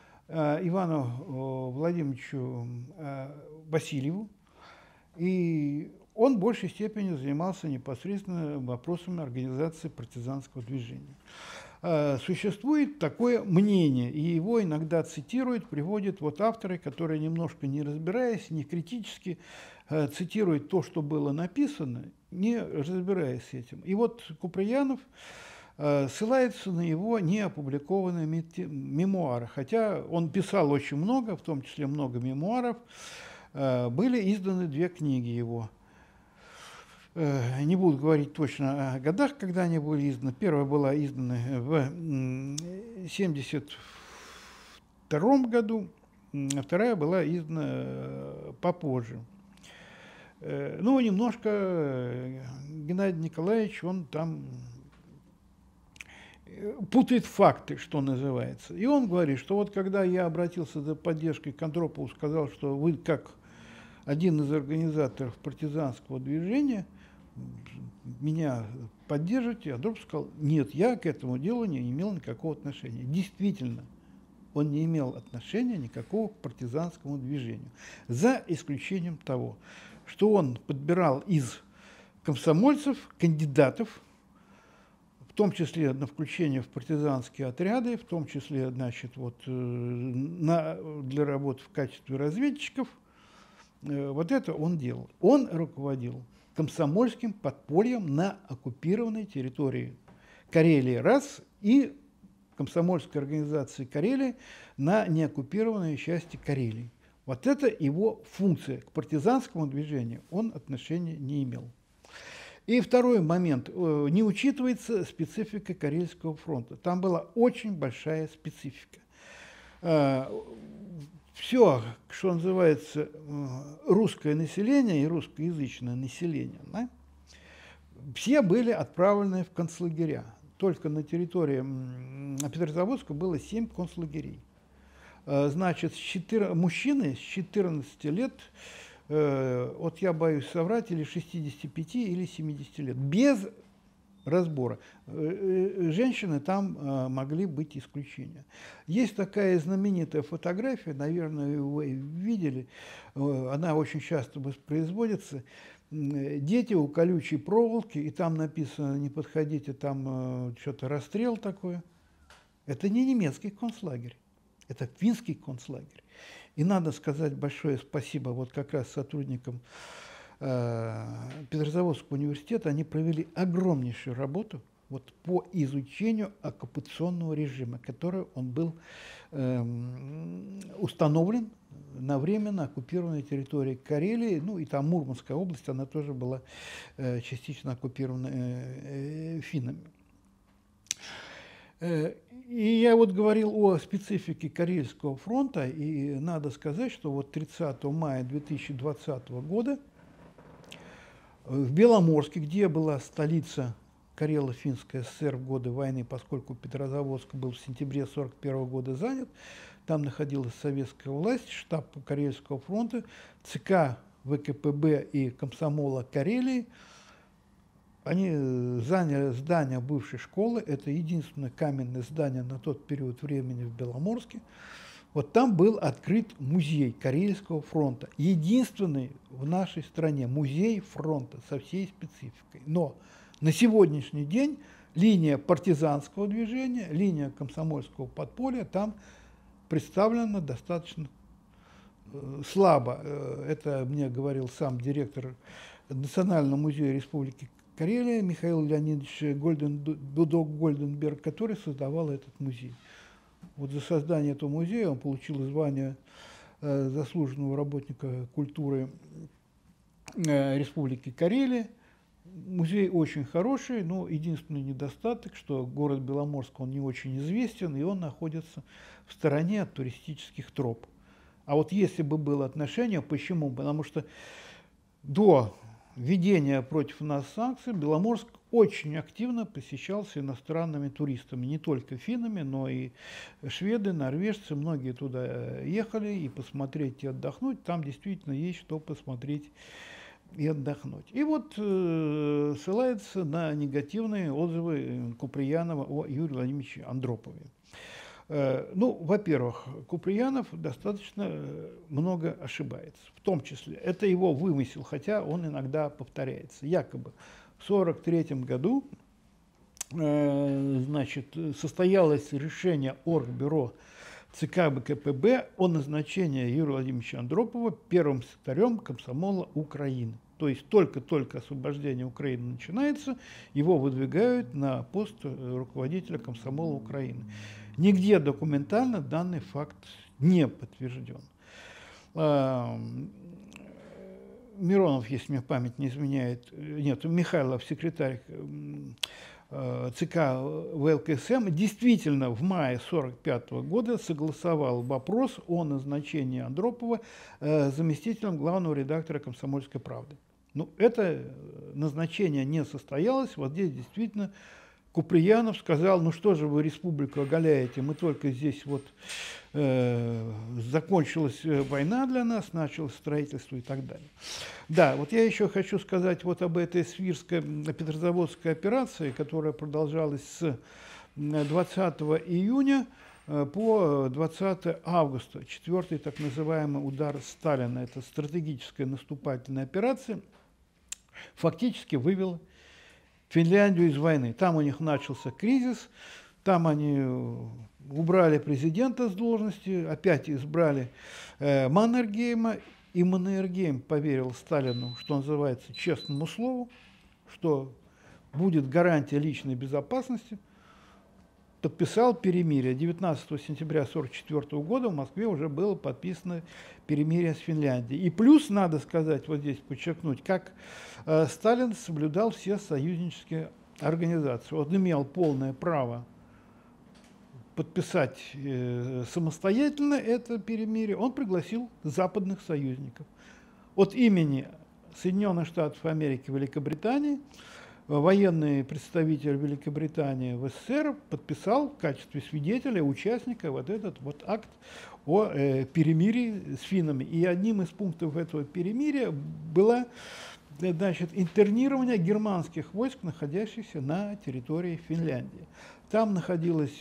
Ивану Владимировичу Васильеву. И он в большей степени занимался непосредственно вопросами организации партизанского движения. Существует такое мнение, и его иногда цитируют, приводят вот авторы, которые, немножко не разбираясь, не критически цитируют то, что было написано, не разбираясь с этим. И вот Куприянов ссылается на его неопубликованные мемуары, хотя он писал очень много, в том числе много мемуаров. Были изданы 2 книги его. Не буду говорить точно о годах, когда они были изданы. Первая была издана в 1972 году, а вторая была издана попозже. Ну, немножко Геннадий Николаевич, он там путает факты, что называется. И он говорит, что вот когда я обратился за поддержкой к Андропову, сказал, что вы как один из организаторов партизанского движения меня поддержите, Андропов сказал, нет, я к этому делу не имел никакого отношения. Действительно, он не имел отношения никакого к партизанскому движению, за исключением того, что он подбирал из комсомольцев кандидатов, в том числе на включение в партизанские отряды, в том числе, значит, вот, для работы в качестве разведчиков. Вот это он делал. Он руководил комсомольским подпольем на оккупированной территории Карелии раз и комсомольской организации Карелии на неоккупированной части Карелии. Вот это его функция. К партизанскому движению он отношения не имел. И второй момент. Не учитывается специфика Карельского фронта. Там была очень большая специфика. Все, что называется русское население и русскоязычное население, да, все были отправлены в концлагеря. Только на территории Петрозаводска было 7 концлагерей. Значит, мужчины с 14 лет, вот я боюсь соврать, или 65, или 70 лет, без разбора. Женщины там могли быть исключения. Есть такая знаменитая фотография, наверное, вы видели, она очень часто воспроизводится. Дети у колючей проволоки, и там написано «не подходите», там что-то расстрел такое. Это не немецкий концлагерь, это финский концлагерь. И надо сказать большое спасибо вот как раз сотрудникам Петрозаводского университета. Они провели огромнейшую работу вот по изучению оккупационного режима, который он был установлен на временно оккупированной территории Карелии, ну и там Мурманская область, она тоже была частично оккупирована финнами. И я вот говорил о специфике Карельского фронта, и надо сказать, что вот 30 мая 2020 года в Беломорске, где была столица Карело-Финской ССР в годы войны, поскольку Петрозаводск был в сентябре 1941 года занят, там находилась советская власть, штаб Карельского фронта, ЦК ВКПБ и комсомола Карелии. Они заняли здание бывшей школы, это единственное каменное здание на тот период времени в Беломорске. Вот там был открыт музей Карельского фронта, единственный в нашей стране музей фронта со всей спецификой. Но на сегодняшний день линия партизанского движения, линия комсомольского подполья там представлена достаточно слабо. Это мне говорил сам директор Национального музея Республики Карелия Михаил Леонидович Гольденберг, который создавал этот музей. Вот за создание этого музея он получил звание заслуженного работника культуры Республики Карелия. Музей очень хороший, но единственный недостаток, что город Беломорск, он не очень известен, и он находится в стороне от туристических троп. А вот если бы было отношение, почему? Потому что до введения против нас санкций Беломорск очень активно посещался иностранными туристами, не только финнами, но и шведы, норвежцы, многие туда ехали и посмотреть, и отдохнуть. Там действительно есть что посмотреть и отдохнуть. И вот ссылается на негативные отзывы Куприянова о Юрии Владимировиче Андропове. Ну, во-первых, Куприянов достаточно много ошибается. В том числе, это его вымысел, хотя он иногда повторяется. Якобы в 1943 году значит, состоялось решение Оргбюро ЦК ВКПБ о назначении Юрия Владимировича Андропова первым секретарем комсомола Украины. То есть только-только освобождение Украины начинается, его выдвигают на пост руководителя комсомола Украины. Нигде документально данный факт не подтвержден. Миронов, если мне память не изменяет, нет, Михайлов, секретарь ЦК ВЛКСМ, действительно в мае 1945 года согласовал вопрос о назначении Андропова заместителем главного редактора «Комсомольской правды». Ну, это назначение не состоялось, вот здесь действительно Куприянов сказал, ну что же вы республику оголяете, мы только здесь вот закончилась война для нас, началось строительство и так далее. Да, вот я еще хочу сказать вот об этой Свирско-Петрозаводской операции, которая продолжалась с 20 июня по 20 августа. Четвертый так называемый удар Сталина, это стратегическая наступательная операция, фактически вывела Финляндию из войны. Там у них начался кризис, там они убрали президента с должности, опять избрали Маннергейма, и Маннергейм поверил Сталину, что называется, честному слову, что будет гарантия личной безопасности, подписал перемирие. 19 сентября 1944 года в Москве уже было подписано перемирие с Финляндией. И плюс, надо сказать, вот здесь подчеркнуть, как Сталин соблюдал все союзнические организации. Он имел полное право подписать самостоятельно это перемирие. Он пригласил западных союзников. От имени Соединенных Штатов Америки и Великобритании военный представитель Великобритании в СССР подписал в качестве свидетеля, участника вот этот вот акт о перемирии с финнами. И одним из пунктов этого перемирия было, значит, интернирование германских войск, находящихся на территории Финляндии. Там находилась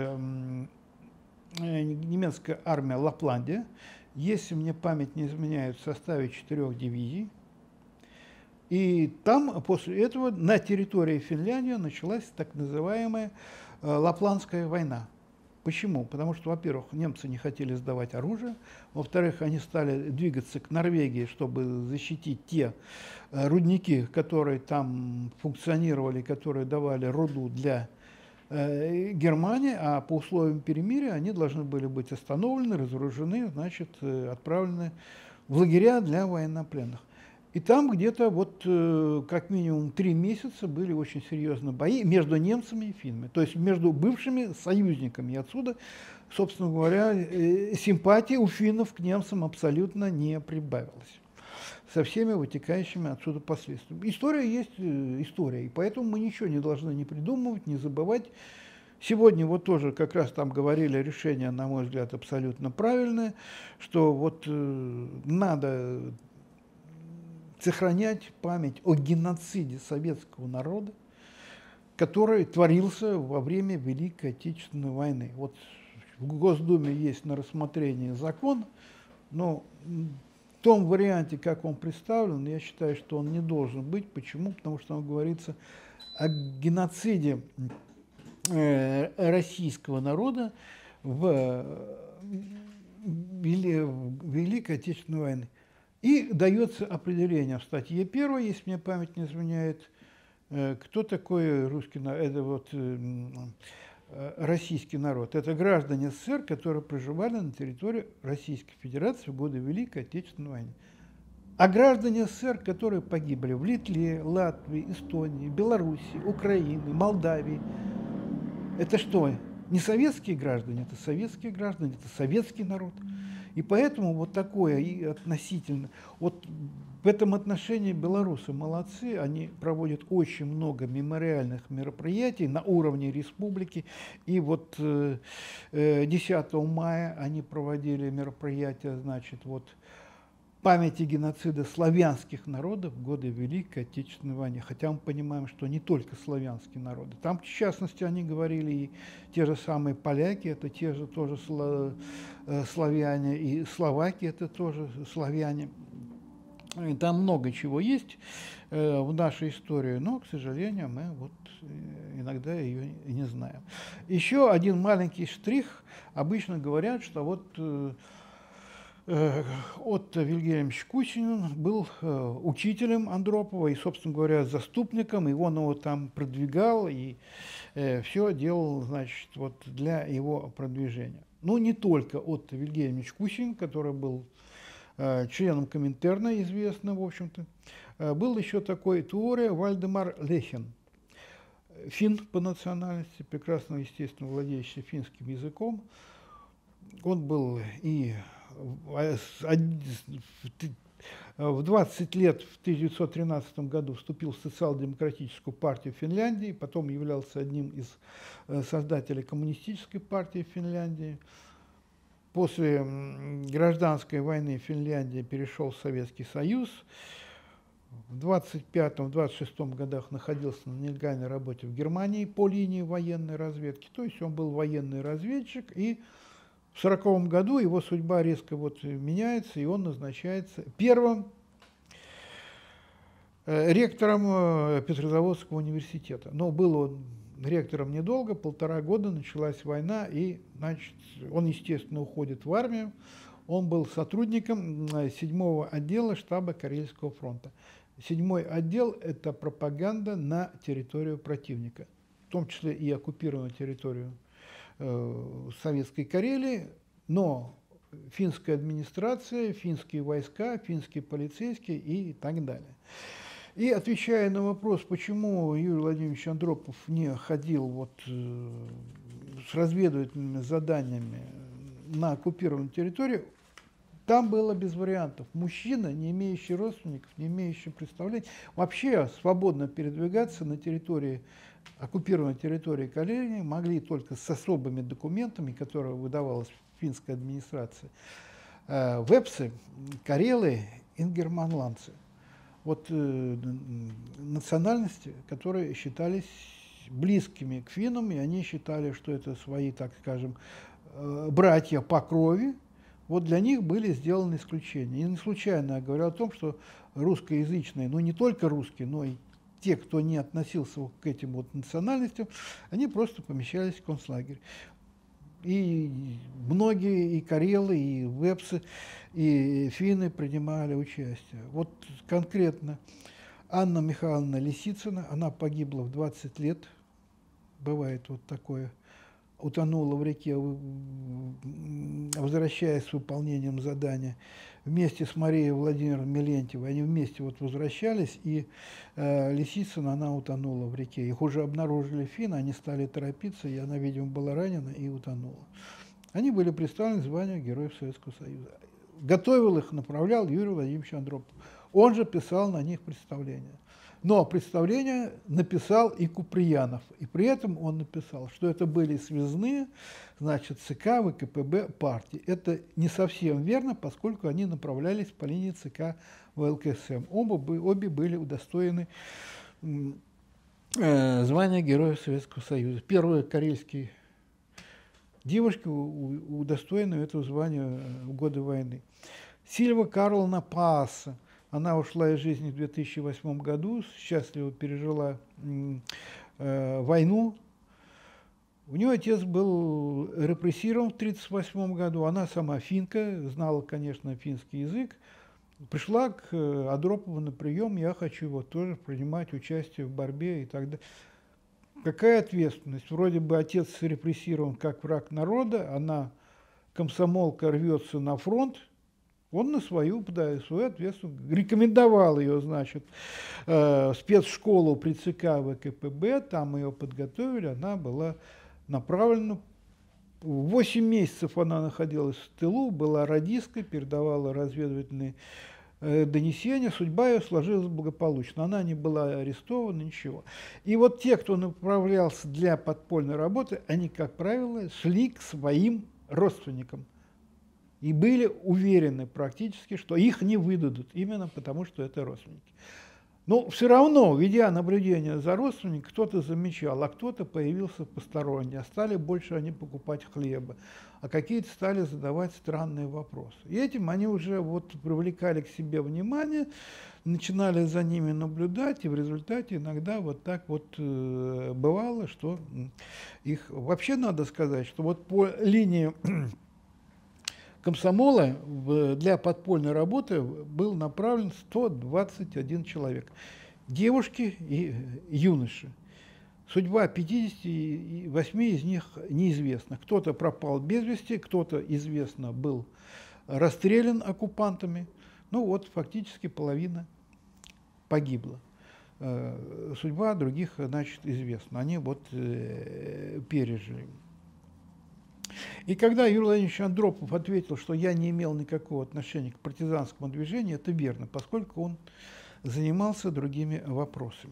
немецкая армия Лапландия, если мне память не изменяет, в составе 4 дивизий. И там после этого на территории Финляндии началась так называемая Лапландская война. Почему? Потому что, во-первых, немцы не хотели сдавать оружие, во-вторых, они стали двигаться к Норвегии, чтобы защитить те рудники, которые там функционировали, которые давали руду для Германии, а по условиям перемирия они должны были быть остановлены, разоружены, значит, отправлены в лагеря для военнопленных. И там где-то вот как минимум 3 месяца были очень серьезные бои между немцами и финнами, то есть между бывшими союзниками. И отсюда, собственно говоря, симпатии у финнов к немцам абсолютно не прибавилось, со всеми вытекающими отсюда последствиями. История есть история, и поэтому мы ничего не должны не придумывать, не забывать. Сегодня вот тоже как раз там говорили, решение, на мой взгляд, абсолютно правильное, что вот надо сохранять память о геноциде советского народа, который творился во время Великой Отечественной войны. Вот в Госдуме есть на рассмотрение закон, но в том варианте, как он представлен, я считаю, что он не должен быть. Почему? Потому что там говорится о геноциде российского народа в Великой Отечественной войны. И дается определение в статье 1, если мне память не изменяет, кто такой русский народ. Это вот российский народ. Это граждане СССР, которые проживали на территории Российской Федерации в годы Великой Отечественной войны. А граждане СССР, которые погибли в Литве, Латвии, Эстонии, Белоруссии, Украины, Молдавии, это что? Не советские граждане, это советские граждане, это советский народ. И поэтому вот такое и относительно. Вот в этом отношении белорусы молодцы, они проводят очень много мемориальных мероприятий на уровне республики. И вот 10 мая они проводили мероприятие, значит, вот памяти геноцида славянских народов в годы Великой Отечественной войны. Хотя мы понимаем, что не только славянские народы. Там, в частности, они говорили и те же самые поляки, это те же тоже славяне, и словаки, это тоже славяне. И там много чего есть в нашей истории, но, к сожалению, мы вот иногда ее и не знаем. Еще один маленький штрих. Обычно говорят, что вот Отто Вильгельмович Кусинин был учителем Андропова и, собственно говоря, заступником, и он его там продвигал, и все делал, значит, вот для его продвижения. Ну, не только Отто Вильгельмович Кусинин, который был членом Коминтерна, известным, в общем-то. Был еще такой Туоре Вальдемар Лехен, финн по национальности, прекрасно, естественно, владеющий финским языком. Он был и в 20 лет, в 1913 году, вступил в социал-демократическую партию Финляндии, потом являлся одним из создателей коммунистической партии Финляндии. После гражданской войны Финляндия перешел в Советский Союз. В 1925-1926 годах находился на нелегальной работе в Германии по линии военной разведки. То есть он был военный разведчик, и в 1940 году его судьба резко вот меняется, и он назначается первым ректором Петрозаводского университета. Но был он ректором недолго, 1,5 года, началась война, и, значит, он, естественно, уходит в армию. Он был сотрудником 7-го отдела штаба Карельского фронта. 7-й отдел – это пропаганда на территорию противника, в том числе и оккупированную территорию Советской Карелии, но финская администрация, финские войска, финские полицейские и так далее. И отвечая на вопрос, почему Юрий Владимирович Андропов не ходил вот с разведывательными заданиями на оккупированную территорию, там было без вариантов. Мужчина, не имеющий родственников, не имеющий представления, вообще свободно передвигаться на территории, оккупированной территории Карелии могли только с особыми документами, которые выдавалась финская администрация. Вепсы, карелы, ингерманландцы. Вот национальности, которые считались близкими к финнам, и они считали, что это свои, так скажем, братья по крови. Вот для них были сделаны исключения. И не случайно я говорю о том, что русскоязычные, ну не только русские, но и те, кто не относился к этим вот национальностям, они просто помещались в концлагерь. И многие, и карелы, и вепсы, и финны принимали участие. Вот конкретно Анна Михайловна Лисицына, она погибла в 20 лет, бывает вот такое, утонула в реке, возвращаясь с выполнением задания, вместе с Марией Владимировной Мелентьевой. Они вместе вот возвращались, и Лисицына, она утонула в реке. Их уже обнаружили финны, они стали торопиться, и она, видимо, была ранена и утонула. Они были представлены званию Героев Советского Союза. Готовил их, направлял Юрий Владимирович Андропов. Он же писал на них представления. Но представление написал и Куприянов. И при этом он написал, что это были связные, значит, ЦК, ВКПБ, партии. Это не совсем верно, поскольку они направлялись по линии ЦК ВЛКСМ. Обе были удостоены звания Героев Советского Союза. Первые карельские девушки удостоены этого звания в годы войны. Сильва Карловна Пааса. Она ушла из жизни в 2008 году, счастливо пережила войну. У нее отец был репрессирован в 1938 году. Она сама финка, знала, конечно, финский язык. Пришла к Андропову на прием, я хочу вот тоже принимать участие в борьбе и так далее. Какая ответственность? Вроде бы отец репрессирован как враг народа, она, комсомолка, рвется на фронт. Он на свою ответственность рекомендовал ее, значит, спецшколу при ЦК ВКПБ, там ее подготовили, она была направлена 8 месяцев она находилась в тылу, была радисткой, передавала разведывательные донесения, судьба ее сложилась благополучно. Она не была арестована, ничего. И вот те, кто направлялся для подпольной работы, они, как правило, шли к своим родственникам и были уверены практически, что их не выдадут, именно потому, что это родственники. Но все равно, ведя наблюдение за родственниками, кто-то замечал, а кто-то появился посторонний, а стали больше они покупать хлеба, а какие-то стали задавать странные вопросы. И этим они уже вот привлекали к себе внимание, начинали за ними наблюдать, и в результате иногда вот так вот бывало, что их... Вообще надо сказать, что вот по линии комсомола для подпольной работы был направлен 121 человек. Девушки и юноши. Судьба 58 из них неизвестна. Кто-то пропал без вести, кто-то, известно, был расстрелян оккупантами. Ну вот фактически половина погибла. Судьба других, значит, известна. Они вот пережили. И когда Юрий Владимирович Андропов ответил, что я не имел никакого отношения к партизанскому движению, это верно, поскольку он занимался другими вопросами.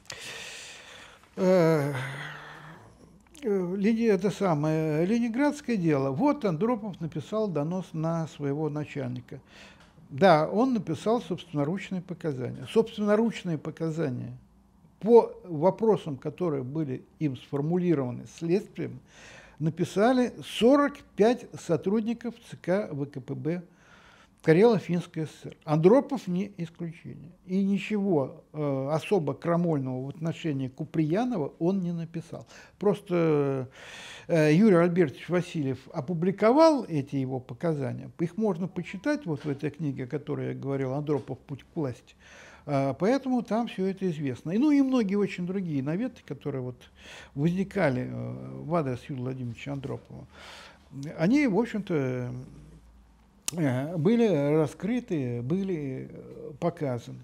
Это самое ленинградское дело. Вот Андропов написал донос на своего начальника. Да, он написал собственноручные показания. Собственноручные показания по вопросам, которые были им сформулированы следствием, написали 45 сотрудников ЦК ВКПБ Карело-Финской ССР. Андропов не исключение. И ничего особо крамольного в отношении Куприянова он не написал. Просто Юрий Альбертович Васильев опубликовал эти его показания. Их можно почитать вот в этой книге, о которой я говорил, «Андропов. Путь к власти». Поэтому там все это известно. Ну и многие очень другие наветы, которые вот возникали в адрес Юрия Владимировича Андропова, они, в общем-то, были раскрыты, были показаны.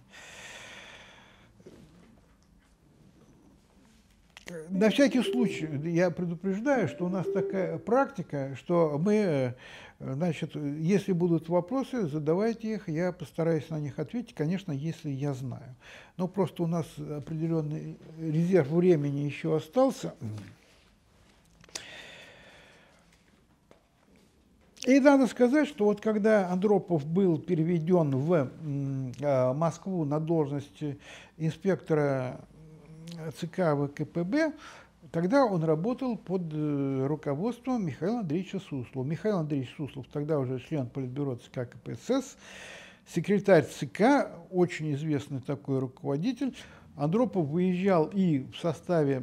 На всякий случай я предупреждаю, что у нас такая практика, что мы, значит, если будут вопросы, задавайте их, я постараюсь на них ответить, конечно, если я знаю. Но просто у нас определенный резерв времени еще остался. И надо сказать, что вот когда Андропов был переведен в Москву на должность инспектора ЦК ВКПБ, тогда он работал под руководством Михаила Андреевича Суслова. Михаил Андреевич Суслов тогда уже член Политбюро ЦК КПСС, секретарь ЦК, очень известный такой руководитель. Андропов выезжал и в составе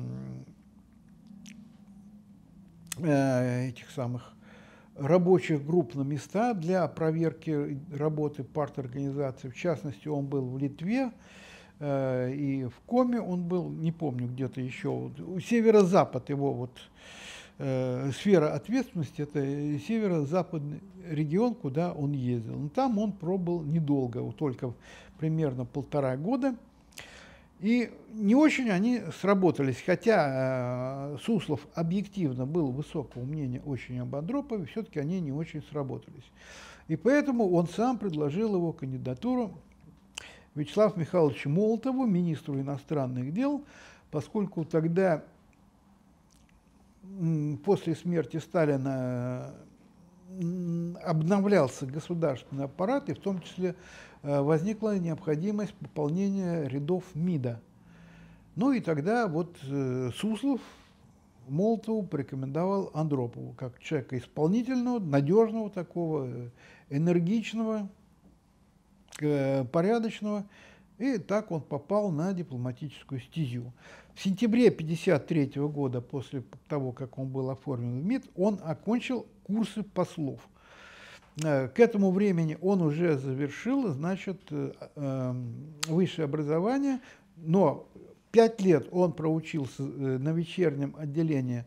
этих самых рабочих групп на места для проверки работы парторганизации. В частности, он был в Литве, и в Коме он был, не помню, где-то еще. Северо-запад его вот сфера ответственности, это северо-западный регион, куда он ездил. Но там он пробыл недолго, только примерно 1,5 года. И не очень они сработались, хотя Суслов объективно был высокого мнения очень об Андропове, все-таки они не очень сработались. И поэтому он сам предложил его кандидатуру Вячеславу Михайловичу Молотову, министру иностранных дел, поскольку тогда, после смерти Сталина, обновлялся государственный аппарат, и в том числе возникла необходимость пополнения рядов МИДа. Ну и тогда вот Суслов Молотову порекомендовал Андропову как человека исполнительного, надежного такого, энергичного, порядочного. И так он попал на дипломатическую стезю. В сентябре 1953 года, после того, как он был оформлен в МИД, он окончил курсы послов. К этому времени он уже завершил, значит, высшее образование, но 5 лет он проучился на вечернем отделении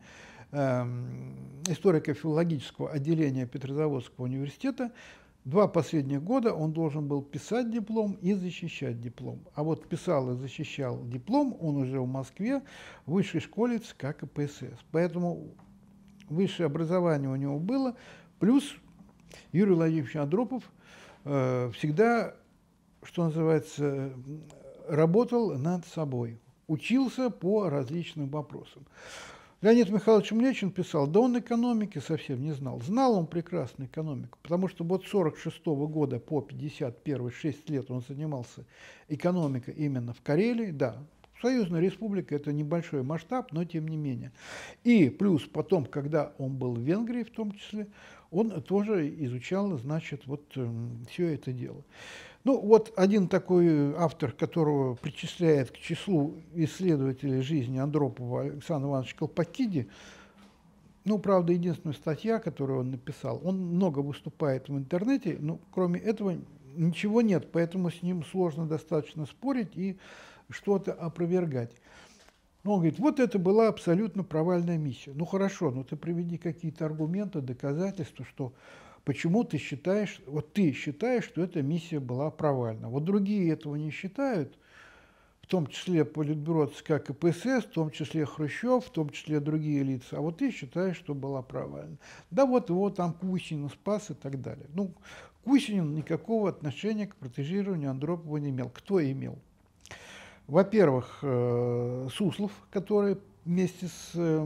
историко-филологического отделения Петрозаводского университета. 2 последних года он должен был писать диплом и защищать диплом. А вот писал и защищал диплом он уже в Москве, в высшей школе ЦК КПСС. Поэтому высшее образование у него было, плюс Юрий Владимирович Андропов всегда, что называется, работал над собой, учился по различным вопросам. Леонид Михайлович Млечин писал, да он экономики совсем не знал. Знал он прекрасно экономику, потому что вот с 1946 года по 1951, 6 лет он занимался экономикой именно в Карелии, да. Союзная республика – это небольшой масштаб, но тем не менее. И плюс потом, когда он был в Венгрии в том числе, он тоже изучал, значит, вот все это дело. Ну, вот один такой автор, которого причисляет к числу исследователей жизни Андропова, Александр Иванович Колпакиди, ну, правда, единственная статья, которую он написал, он много выступает в интернете, но кроме этого ничего нет, поэтому с ним сложно достаточно спорить и что-то опровергать. Но он говорит, вот это была абсолютно провальная миссия. Ну, хорошо, но ты приведи какие-то аргументы, доказательства, что... Почему ты считаешь, вот ты считаешь, что эта миссия была провальна? Вот другие этого не считают, в том числе Политбюро ЦК КПСС, в том числе Хрущев, в том числе другие лица. А вот ты считаешь, что была провальна. Да вот его там Кусинин спас и так далее. Ну, Кусинин никакого отношения к протежированию Андропова не имел. Кто имел? Во-первых, Суслов, который вместе с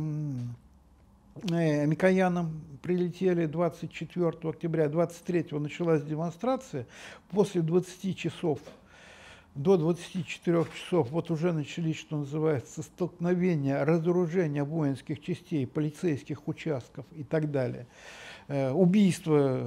Микояном прилетели 24 октября, 23 началась демонстрация, после 20 часов до 24 часов вот уже начались, что называется, столкновения, разоружение воинских частей, полицейских участков и так далее, убийства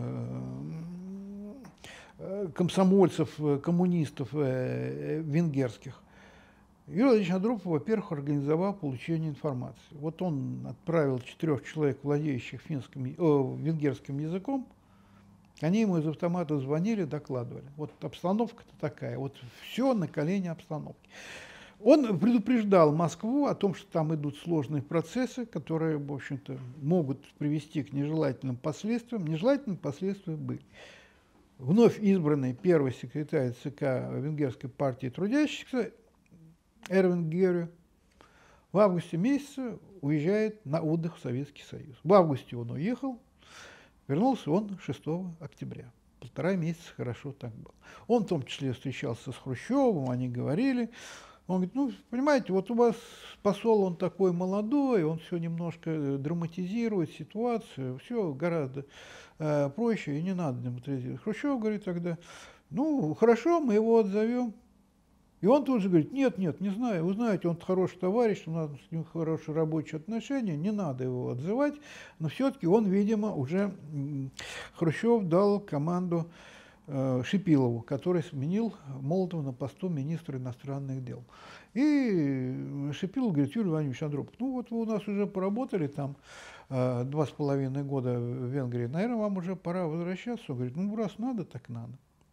комсомольцев, коммунистов венгерских. Юрий Владимирович Андропов, во-первых, организовал получение информации. Вот он отправил 4 человек, владеющих венгерским языком. Они ему из автомата звонили, докладывали. Вот обстановка-то такая, вот все на колени обстановки. Он предупреждал Москву о том, что там идут сложные процессы, которые, в общем-то, могут привести к нежелательным последствиям. Нежелательные последствия были. Вновь избранный первый секретарь ЦК Венгерской партии трудящихся Эрвин Герри в августе месяце уезжает на отдых в Советский Союз. В августе он уехал, вернулся он 6 октября. 1,5 месяца хорошо так было. Он в том числе встречался с Хрущевым, они говорили. Он говорит, ну, понимаете, вот у вас посол, он такой молодой, он все немножко драматизирует ситуацию, все гораздо проще, и не надо драматизировать. Хрущев говорит тогда, ну, хорошо, мы его отзовем. И он тут же говорит, нет, не знаю, вы знаете, он хороший товарищ, у нас с ним хорошие рабочие отношения, не надо его отзывать, но все-таки он, видимо, уже, Хрущев дал команду Шипилову, который сменил Молотова на посту министра иностранных дел. И Шипилов говорит, Юрий Владимирович Андропов, ну вот вы у нас уже поработали там 2,5 года в Венгрии, наверное, вам уже пора возвращаться. Он говорит, ну раз надо, так надо.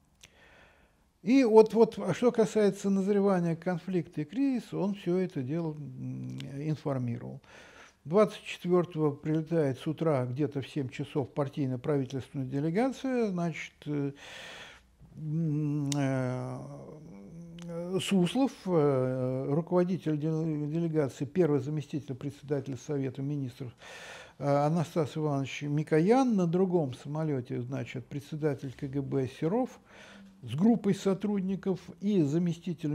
И вот что касается назревания конфликта и кризиса, он все это дело информировал. 24-го прилетает с утра где-то в 7 часов партийно-правительственная делегация, значит, Суслов, руководитель делегации, первый заместитель председателя Совета министров Анастас Иванович Микоян, на другом самолете, значит, председатель КГБ Серов, с группой сотрудников и заместитель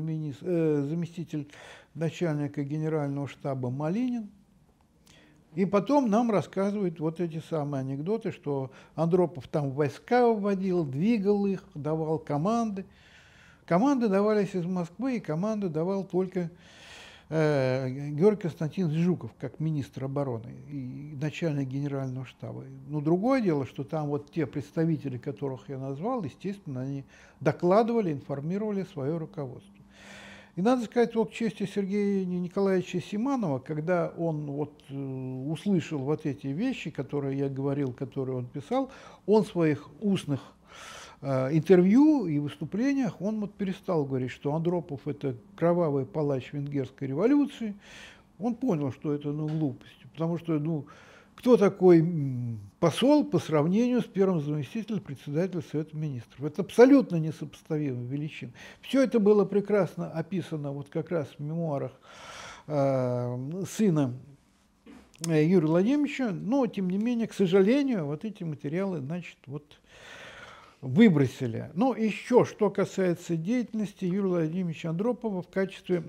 начальника генерального штаба Малинин. И потом нам рассказывают вот эти самые анекдоты, что Андропов там войска вводил, двигал их, давал команды. Команды давались из Москвы, и команду давал только Георгий Константинович Жуков, как министр обороны и начальник генерального штаба. Но другое дело, что там вот те представители, которых я назвал, естественно, они докладывали, информировали свое руководство. И надо сказать, вот к чести Сергея Николаевича Симанова, когда он вот услышал вот эти вещи, которые я говорил, которые он писал, он в своих устных интервью и выступлениях он вот перестал говорить, что Андропов – это кровавый палач венгерской революции. Он понял, что это глупость, потому что кто такой посол по сравнению с первым заместителем председателя Совета Министров? Это абсолютно несопоставимые величины. Все это было прекрасно описано вот как раз в мемуарах сына Юрия Владимировича, но, тем не менее, к сожалению, вот эти материалы, значит, вот выбросили. Ну, еще, что касается деятельности Юрия Владимировича Андропова в качестве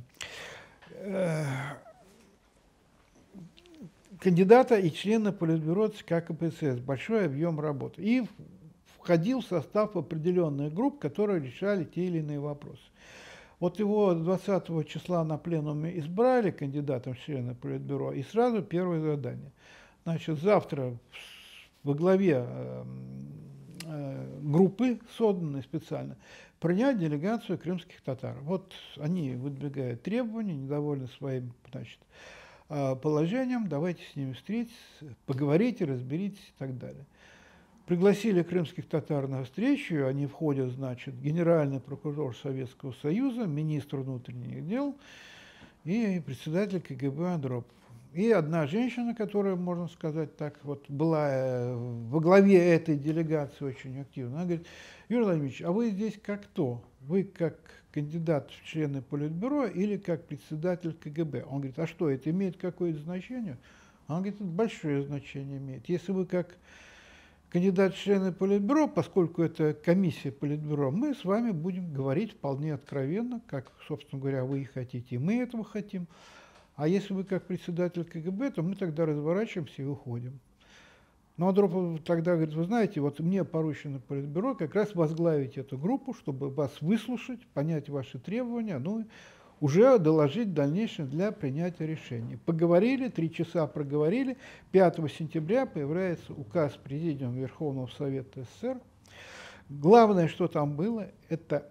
кандидата и члена Политбюро ЦК КПСС, большой объем работы. И входил в состав определенных групп, которые решали те или иные вопросы. Вот его 20 числа на пленуме избрали кандидатом в члены Политбюро, и сразу первое задание. Значит, завтра во главе группы, созданной специально, принять делегацию крымских татар. Вот они выдвигают требования, недовольны своим, значит, положением, давайте с ними встретиться, поговорите, разберитесь и так далее. Пригласили крымских татар на встречу, они входят, значит, генеральный прокурор Советского Союза, министр внутренних дел и председатель КГБ Андропов. И одна женщина, которая, можно сказать так, вот была во главе этой делегации очень активно, она говорит: Юрий Владимирович, а вы здесь как кто? Вы как кандидат в члены Политбюро или как председатель КГБ? Он говорит: а что, это имеет какое-то значение? Он говорит: это большое значение имеет. Если вы как кандидат в члены Политбюро, поскольку это комиссия Политбюро, мы с вами будем говорить вполне откровенно, как, собственно говоря, вы и хотите, и мы этого хотим. А если вы как председатель КГБ, то мы тогда разворачиваемся и уходим. Но Андропов тогда говорит: вы знаете, вот мне поручено Политбюро как раз возглавить эту группу, чтобы вас выслушать, понять ваши требования, ну и уже доложить в дальнейшем для принятия решений. Поговорили, 3 часа проговорили, 5 сентября появляется указ Президиума Верховного Совета СССР. Главное, что там было, это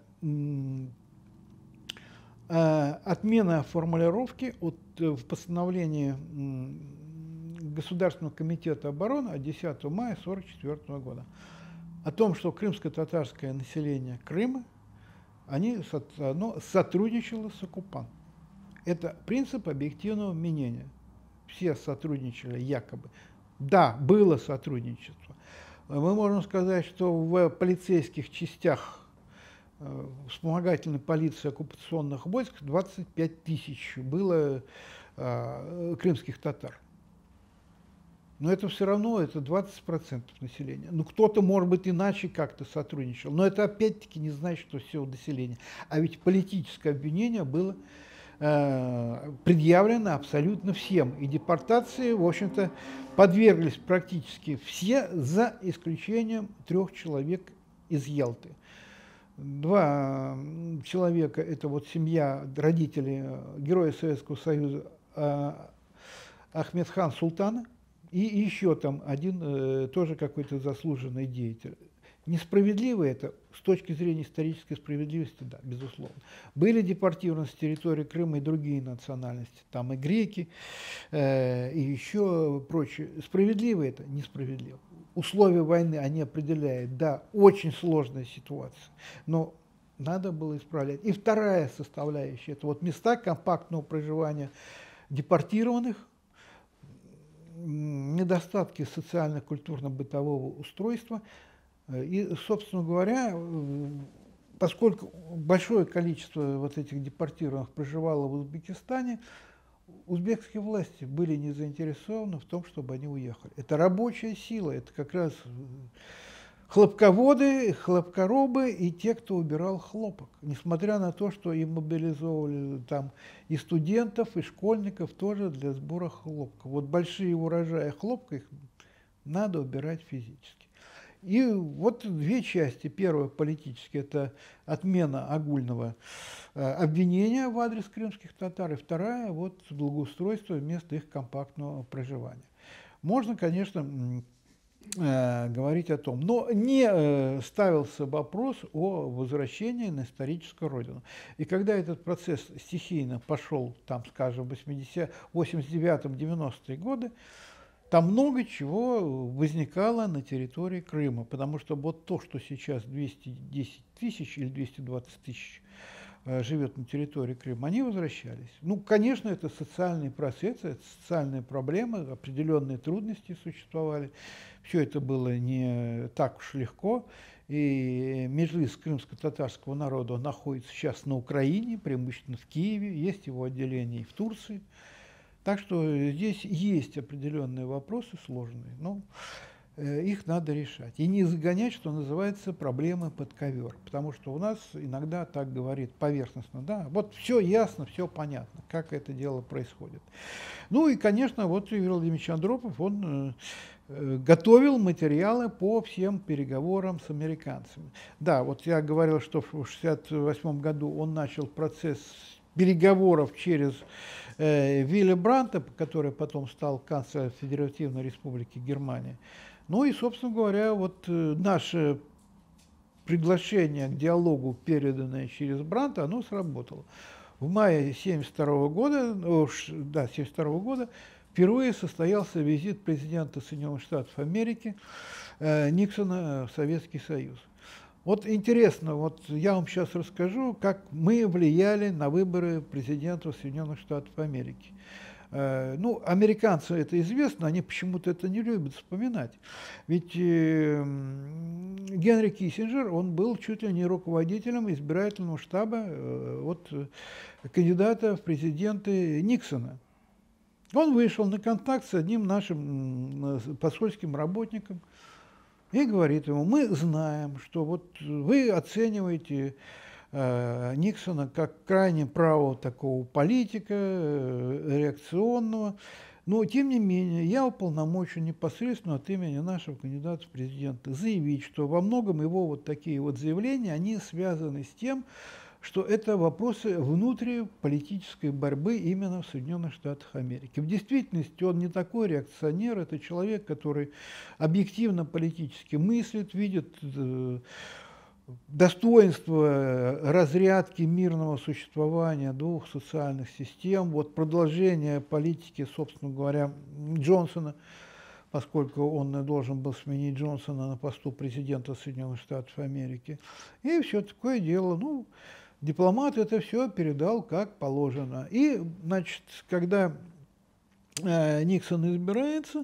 отмена формулировки в постановлении Государственного комитета обороны от 10 мая 1944 года о том, что крымско-татарское население Крыма оно сотрудничало с оккупантом. Это принцип объективного мнения. Все сотрудничали якобы. Да, было сотрудничество. Мы можем сказать, что в полицейских частях вспомогательной полиции оккупационных войск 25 тысяч было крымских татар. Но это все равно, это 20% населения. Ну, кто-то, может быть, иначе как-то сотрудничал. Но это, опять-таки, не значит, что все население. А ведь политическое обвинение было предъявлено абсолютно всем. И депортации, в общем-то, подверглись практически все, за исключением 3 человек из Ялты. 2 человека – это вот семья, родители героя Советского Союза Ахмедхан Султана, и еще там один тоже какой-то заслуженный деятель. Несправедливо это, с точки зрения исторической справедливости, да, безусловно. Были депортированы с территории Крыма и другие национальности, там и греки, и еще прочее. Справедливо это? Несправедливо. Условия войны они определяют, да, очень сложная ситуация, но надо было исправлять. И вторая составляющая – это вот места компактного проживания депортированных, недостатки социально-культурно-бытового устройства. И, собственно говоря, поскольку большое количество вот этих депортированных проживало в Узбекистане, узбекские власти были не заинтересованы в том, чтобы они уехали. Это рабочая сила, это как раз хлопководы, хлопкоробы и те, кто убирал хлопок. Несмотря на то, что им мобилизовывали там и студентов, и школьников тоже для сбора хлопка. Вот большие урожаи хлопка, их надо убирать физически. И вот 2 части. Первая политически – это отмена огульного обвинения в адрес крымских татар, и вторая – вот благоустройство вместо их компактного проживания. Можно, конечно, говорить о том, но не ставился вопрос о возвращении на историческую родину. И когда этот процесс стихийно пошел, там, скажем, в 89-90-е годы, там много чего возникало на территории Крыма, потому что вот то, что сейчас 210 тысяч или 220 тысяч живет на территории Крыма, они возвращались. Ну, конечно, это социальные процессы, это социальные проблемы, определенные трудности существовали. Все это было не так уж легко. И Меджлис крымско-татарского народа находится сейчас на Украине, преимущественно в Киеве, есть его отделение и в Турции. Так что здесь есть определенные вопросы сложные, но их надо решать. И не загонять, что называется, проблемы под ковер. Потому что у нас иногда так говорит поверхностно, да, вот все ясно, все понятно, как это дело происходит. Ну и, конечно, вот Юрий Владимирович Андропов, он готовил материалы по всем переговорам с американцами. Да, вот я говорил, что в 1968 году он начал процесс переговоров через Вилли Брандта, который потом стал канцлером Федеративной Республики Германия. Ну и, собственно говоря, вот наше приглашение к диалогу, переданное через Брандта, оно сработало. В мае 1972 года впервые состоялся визит президента Соединенных Штатов Америки Никсона в Советский Союз. Вот интересно, вот я вам сейчас расскажу, как мы влияли на выборы президента Соединенных Штатов Америки. Ну, американцы это известно, они почему-то это не любят вспоминать. Ведь Генри Киссинджер, он был чуть ли не руководителем избирательного штаба кандидата в президенты Никсона. Он вышел на контакт с одним нашим посольским работником и говорит ему: мы знаем, что вот вы оцениваете Никсона как крайне правого такого политика, реакционного, но тем не менее я уполномочен непосредственно от имени нашего кандидата в президенты заявить, что во многом его вот такие вот заявления, они связаны с тем, что это вопросы внутриполитической борьбы именно в Соединенных Штатах Америки. В действительности он не такой реакционер, это человек, который объективно политически мыслит, видит достоинство разрядки мирного существования двух социальных систем, вот продолжение политики, собственно говоря, Джонсона, поскольку он должен был сменить Джонсона на посту президента Соединенных Штатов Америки. И все такое дело. Ну, дипломат это все передал как положено. И, значит, когда Никсон избирается,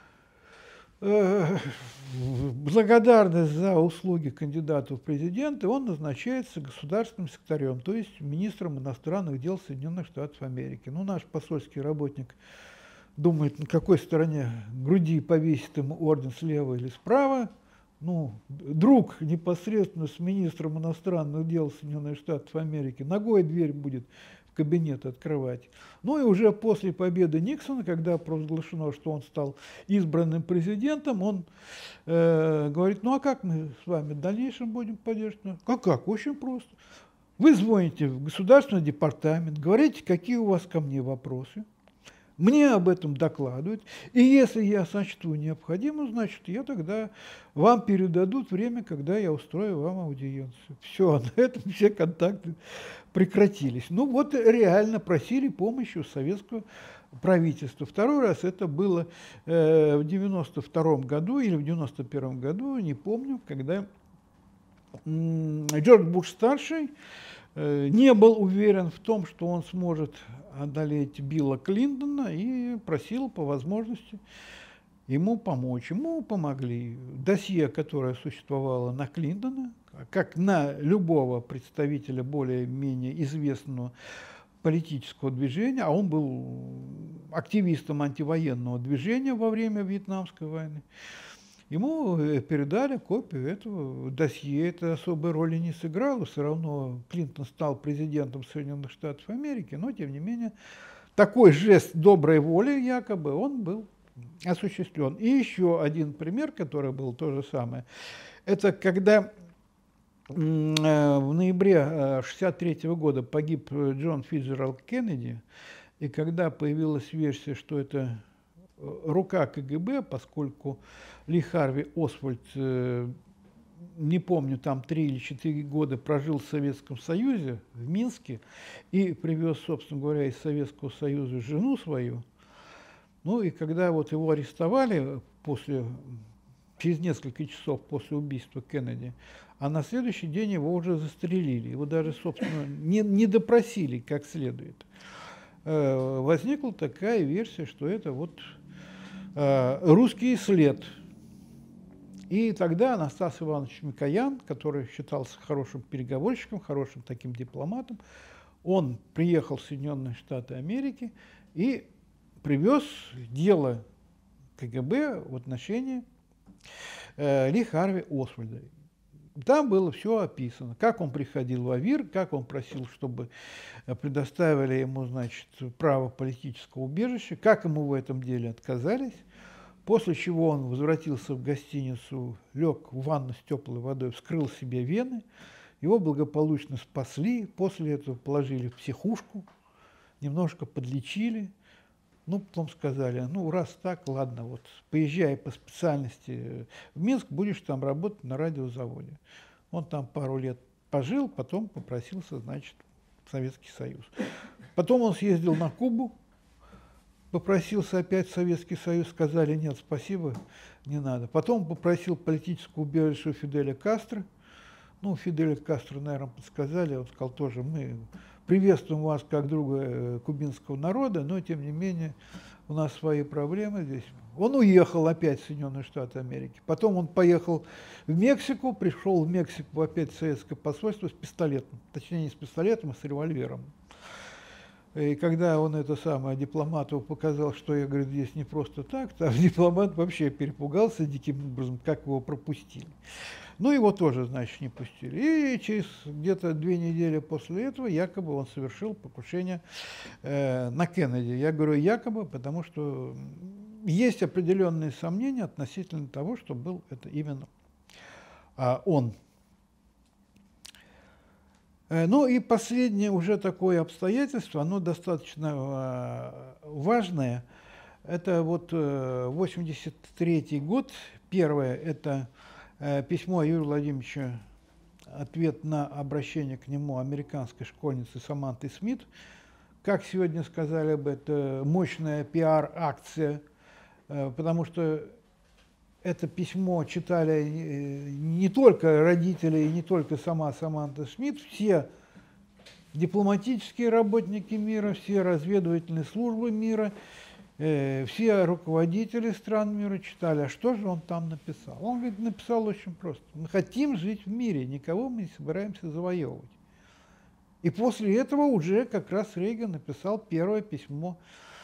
благодарность за услуги кандидату в президенты, он назначается государственным секретарем, то есть министром иностранных дел Соединенных Штатов Америки. Ну, наш посольский работник думает, на какой стороне груди повесит ему орден, слева или справа. Ну, друг непосредственно с министром иностранных дел Соединенных Штатов Америки ногой дверь будет в кабинет открывать. Ну и уже после победы Никсона, когда провозглашено, что он стал избранным президентом, он говорит: ну а как мы с вами в дальнейшем будем поддерживать? Как? Очень просто. Вы звоните в Государственный департамент, говорите, какие у вас ко мне вопросы. Мне об этом докладывают, и если я сочту необходимым, значит, я тогда вам передадут время, когда я устрою вам аудиенцию. Все, на этом все контакты прекратились. Ну вот реально просили помощи у советского правительства. Второй раз это было в 92 году или в 91 году, не помню, когда Джордж Буш-старший не был уверен в том, что он сможет одолеть Билла Клинтона, и просил по возможности ему помочь. Ему помогли. Досье, которое существовало на Клинтона, как на любого представителя более-менее известного политического движения, а он был активистом антивоенного движения во время Вьетнамской войны, ему передали копию этого досье. Это особой роли не сыграло. Все равно Клинтон стал президентом Соединенных Штатов Америки, но, тем не менее, такой жест доброй воли, якобы, он был осуществлен. И еще один пример, который был то же самое, это когда в ноябре 1963 года погиб Джон Фицджеральд Кеннеди, и когда появилась версия, что это рука КГБ, поскольку Ли Харви Освальд, не помню, там 3 или 4 года прожил в Советском Союзе, в Минске, и привез, собственно говоря, из Советского Союза жену свою. Ну и когда вот его арестовали через несколько часов после убийства Кеннеди, а на следующий день его уже застрелили. Его даже, собственно, не допросили как следует. Возникла такая версия, что это вот русский след. И тогда Анастас Иванович Микоян, который считался хорошим переговорщиком, хорошим таким дипломатом, он приехал в Соединенные Штаты Америки и привез дело КГБ в отношении Ли Харви Освальда. Там было все описано, как он приходил в АВИР, как он просил, чтобы предоставили ему, значит, право политического убежища, как ему в этом деле отказались, после чего он возвратился в гостиницу, лег в ванну с теплой водой, вскрыл себе вены, его благополучно спасли, после этого положили в психушку, немножко подлечили, ну, потом сказали, ну, раз так, ладно, вот, поезжай по специальности в Минск, будешь там работать на радиозаводе. Он там пару лет пожил, потом попросился, значит, в Советский Союз. Потом он съездил на Кубу, попросился опять в Советский Союз, сказали, нет, спасибо, не надо. Потом попросил политическое убежище у Фиделя Кастро. Ну, Фиделя Кастро, наверное, подсказали, он сказал тоже, мы приветствуем вас как друга кубинского народа, но, тем не менее, у нас свои проблемы здесь. Он уехал опять в Соединенные Штаты Америки. Потом он поехал в Мексику, пришел в Мексику опять в советское посольство с пистолетом. Точнее, не с пистолетом, а с револьвером. И когда он это самое дипломату показал, что я, говорю, здесь не просто так, там дипломат вообще перепугался диким образом, как его пропустили. Ну, его тоже, значит, не пустили. И через где-то 2 недели после этого якобы он совершил покушение на Кеннеди. Я говорю якобы, потому что есть определенные сомнения относительно того, что был это именно он. Ну и последнее уже такое обстоятельство, оно достаточно важное. Это вот 1983 год. Первое – это письмо Юрия Владимировича, ответ на обращение к нему американской школьницы Саманты Смит. Как сегодня сказали бы, это мощная пиар-акция, потому что это письмо читали не только родители и не только сама Саманта Смит, все дипломатические работники мира, все разведывательные службы мира, все руководители стран мира читали. А что же он там написал? Он, говорит, написал очень просто. Мы хотим жить в мире, никого мы не собираемся завоевывать. И после этого уже как раз Рейган написал первое письмо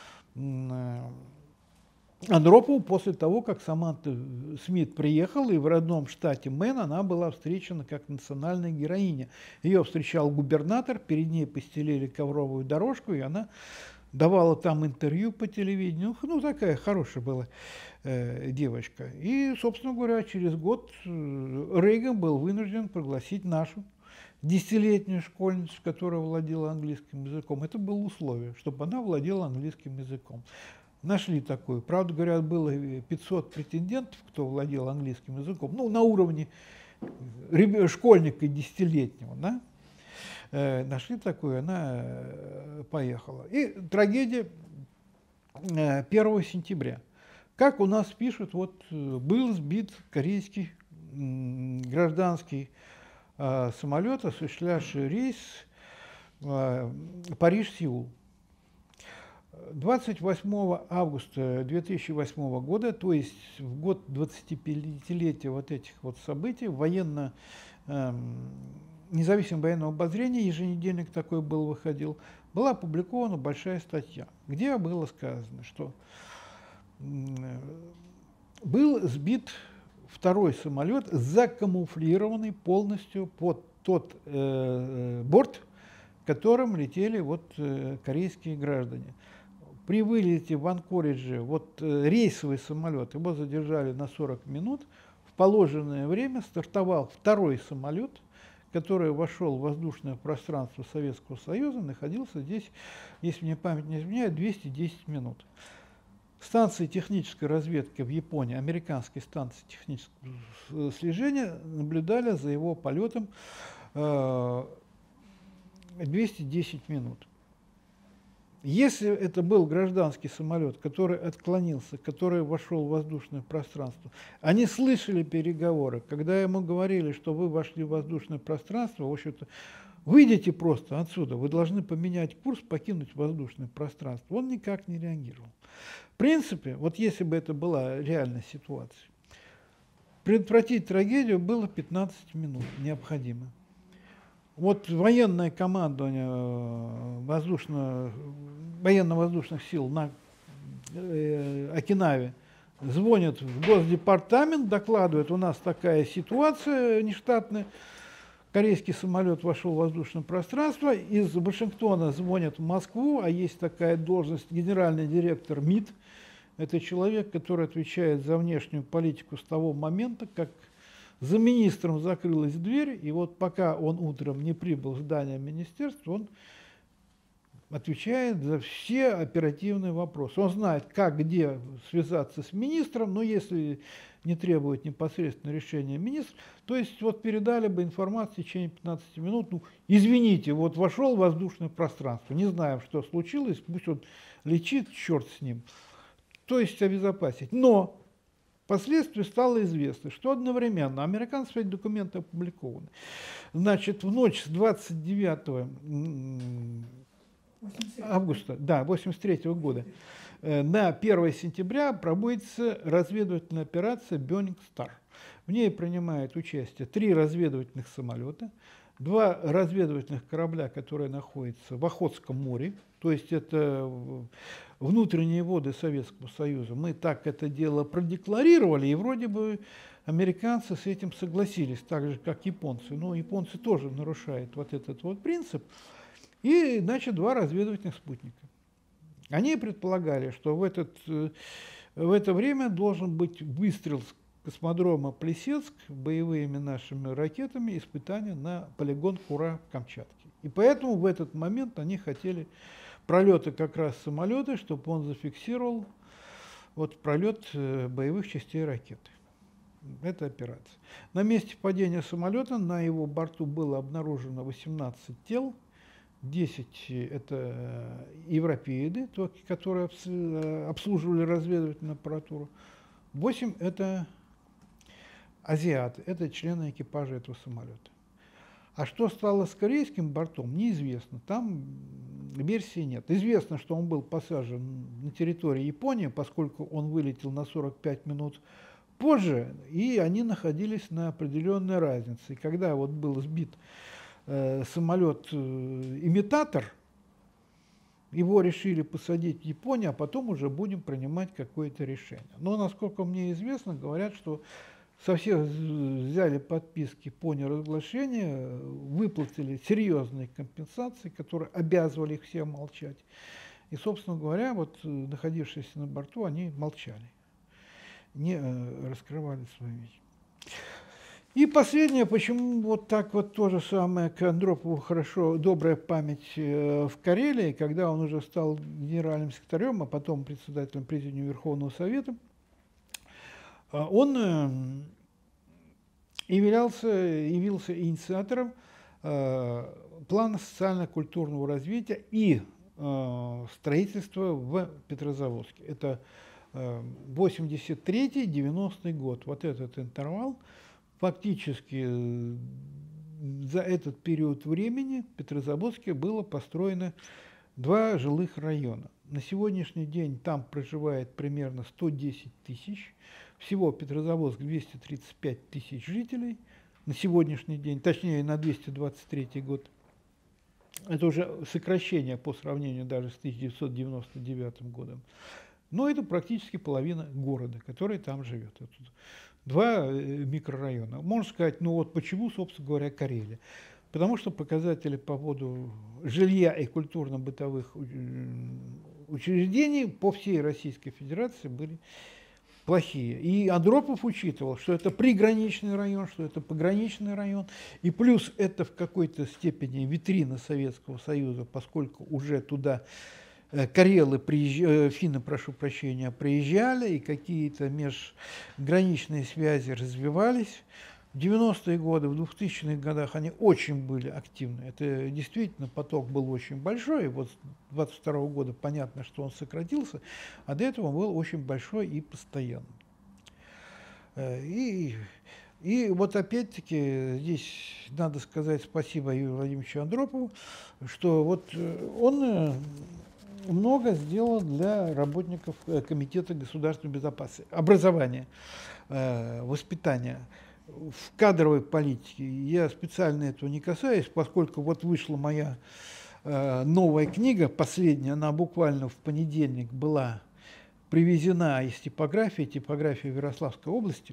Андропову после того, как Саманта Смит приехала, и в родном штате Мэн она была встречена как национальная героиня. Ее встречал губернатор, перед ней постелили ковровую дорожку, и она давала там интервью по телевидению. Ну, такая хорошая была девочка. И, собственно говоря, через год Рейган был вынужден пригласить нашу 10-летнюю школьницу, которая владела английским языком. Это было условие, чтобы она владела английским языком. Нашли такую. Правда, говорят, было 500 претендентов, кто владел английским языком, ну, на уровне школьника 10-летнего, да? Нашли такую, она поехала. И трагедия 1 сентября. Как у нас пишут, вот был сбит корейский гражданский самолет, осуществлявший рейс Париж-Сеул. 28 августа 2008 года, то есть в год 25-летия вот этих вот событий, независимое военное обозрение, еженедельник такой выходил, была опубликована большая статья, где было сказано, что был сбит второй самолет, закамуфлированный полностью под тот борт, которым летели вот корейские граждане. При вылете в Анкоридже вот рейсовый самолет, его задержали на 40 минут, в положенное время стартовал второй самолет, который вошел в воздушное пространство Советского Союза, находился здесь, если мне память не изменяет, 210 минут. Станции технической разведки в Японии, американские станции технического слежения, наблюдали за его полетом 210 минут. Если это был гражданский самолет, который отклонился, который вошел в воздушное пространство, они слышали переговоры, когда ему говорили, что вы вошли в воздушное пространство, в общем-то, выйдите просто отсюда, вы должны поменять курс, покинуть воздушное пространство. Он никак не реагировал. В принципе, вот если бы это была реальная ситуация, предотвратить трагедию было 15 минут необходимо. Вот военное командование военно-воздушных сил на Окинаве, звонят в Госдепартамент, докладывают, у нас такая ситуация нештатная, корейский самолет вошел в воздушное пространство, из Вашингтона звонят в Москву, а есть такая должность генеральный директор МИД, это человек, который отвечает за внешнюю политику с того момента, как за министром закрылась дверь, и вот пока он утром не прибыл в здание министерства, он отвечает за все оперативные вопросы. Он знает, как, где связаться с министром, но если не требует непосредственно решения министра, то есть вот передали бы информацию в течение 15 минут, ну, извините, вот вошел в воздушное пространство, не знаем, что случилось, пусть он летит, черт с ним. То есть обезопасить. Но впоследствии стало известно, что одновременно американские документы опубликованы. Значит, в ночь с 29 августа, да, 1983 года, на 1 сентября проводится разведывательная операция «Burning Star». В ней принимают участие 3 разведывательных самолета, 2 разведывательных корабля, которые находятся в Охотском море, то есть это внутренние воды Советского Союза. Мы так это дело продекларировали, и вроде бы американцы с этим согласились, так же, как японцы. Но японцы тоже нарушают вот этот вот принцип. И, значит, 2 разведывательных спутника. Они предполагали, что в это время должен быть выстрел с космодрома Плесецк боевыми нашими ракетами, испытания на полигон Кура в Камчатке. И поэтому в этот момент они хотели пролеты как раз самолета, чтобы он зафиксировал вот пролет боевых частей ракеты. Это операция. На месте падения самолета на его борту было обнаружено 18 тел, 10 это европеиды, которые обслуживали разведывательную аппаратуру, 8 это азиаты, это члены экипажа этого самолета. А что стало с корейским бортом, неизвестно. Там версии нет. Известно, что он был посажен на территории Японии, поскольку он вылетел на 45 минут позже, и они находились на определенной разнице. И когда вот был сбит самолет-имитатор, его решили посадить в Японию, а потом уже будем принимать какое-то решение. Но, насколько мне известно, говорят, что со всех взяли подписки по неразглашению, выплатили серьезные компенсации, которые обязывали их все молчать. И, собственно говоря, вот находившиеся на борту, они молчали, не раскрывали свои вещи. И последнее, почему вот так вот то же самое к Андропову хорошо, добрая память в Карелии, когда он уже стал генеральным секретарем, а потом председателем Президиума Верховного Совета, он явился инициатором плана социально-культурного развития и строительства в Петрозаводске. Это 83-90 год. Вот этот интервал. Фактически за этот период времени в Петрозаводске было построено 2 жилых района. На сегодняшний день там проживает примерно 110 тысяч. Всего Петрозаводск 235 тысяч жителей на сегодняшний день, точнее на 223 год. Это уже сокращение по сравнению даже с 1999 годом. Но это практически половина города, который там живет. Это 2 микрорайона. Можно сказать, ну вот почему, собственно говоря, Карелия. Потому что показатели по поводу жилья и культурно-бытовых учреждений по всей Российской Федерации были плохие. И Андропов учитывал, что это приграничный район, что это пограничный район, и плюс это в какой-то степени витрина Советского Союза, поскольку уже туда карелы, финны, прошу прощения, приезжали, и какие-то межграничные связи развивались. В 90-е годы, в 2000-х годах они очень были активны. Это действительно поток был очень большой. И вот с 22-го года понятно, что он сократился, а до этого он был очень большой и постоянный. И вот опять-таки здесь надо сказать спасибо Юрию Владимировичу Андропову, что вот он много сделал для работников Комитета государственной безопасности, образования, воспитания. В кадровой политике я специально этого не касаюсь, поскольку вот вышла моя новая книга, последняя, она буквально в понедельник была привезена из типографии в Ярославской области.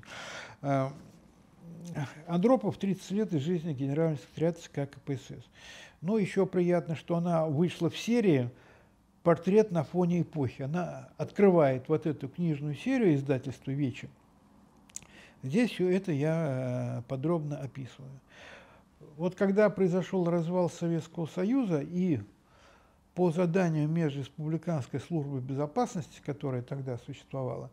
Андропов 30 лет из жизни генерального секретаря ЦК КПСС. Но еще приятно, что она вышла в серии «Портрет на фоне эпохи». Она открывает вот эту книжную серию издательства «Вечер». Здесь все это я подробно описываю. Вот когда произошел развал Советского Союза, и по заданию Межреспубликанской службы безопасности, которая тогда существовала,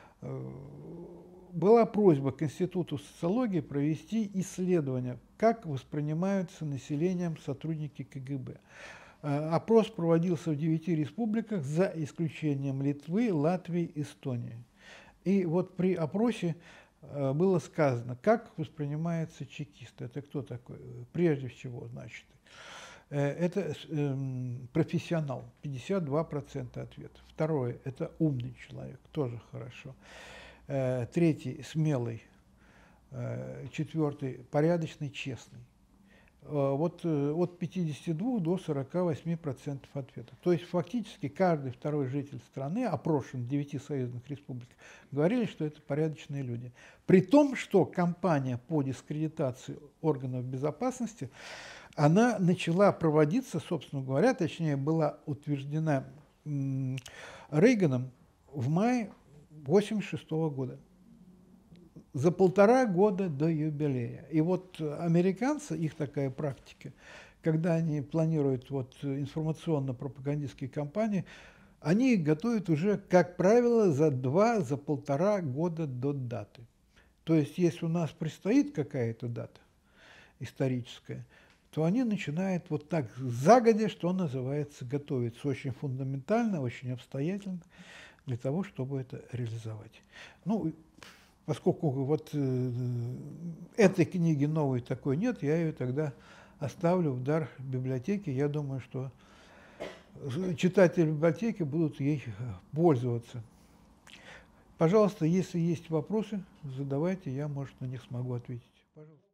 была просьба к Институту социологии провести исследование, как воспринимаются населением сотрудники КГБ. Опрос проводился в 9 республиках, за исключением Литвы, Латвии, Эстонии. И вот при опросе было сказано, как воспринимается чекист. Это кто такой? Прежде всего, значит, это профессионал, 52% ответов. Второе, это умный человек, тоже хорошо. Третий, смелый. Четвертый, порядочный, честный. Вот от 52 до 48% ответов. То есть фактически каждый второй житель страны, опрошен в 9 союзных республиках, говорили, что это порядочные люди. При том, что кампания по дискредитации органов безопасности, она начала проводиться, собственно говоря, точнее была утверждена Рейганом в мае 1986 года. За 1,5 года до юбилея. И вот американцы, их такая практика, когда они планируют вот информационно-пропагандистские кампании, они их готовят уже, как правило, за 1,5 года до даты. То есть, если у нас предстоит какая-то дата историческая, то они начинают вот так загодя, что называется, готовиться очень фундаментально, очень обстоятельно для того, чтобы это реализовать. Ну, поскольку вот этой книги новой такой нет, я ее тогда оставлю в дар библиотеки. Я думаю, что читатели библиотеки будут ей пользоваться. Пожалуйста, если есть вопросы, задавайте, я, может, на них смогу ответить. Пожалуйста.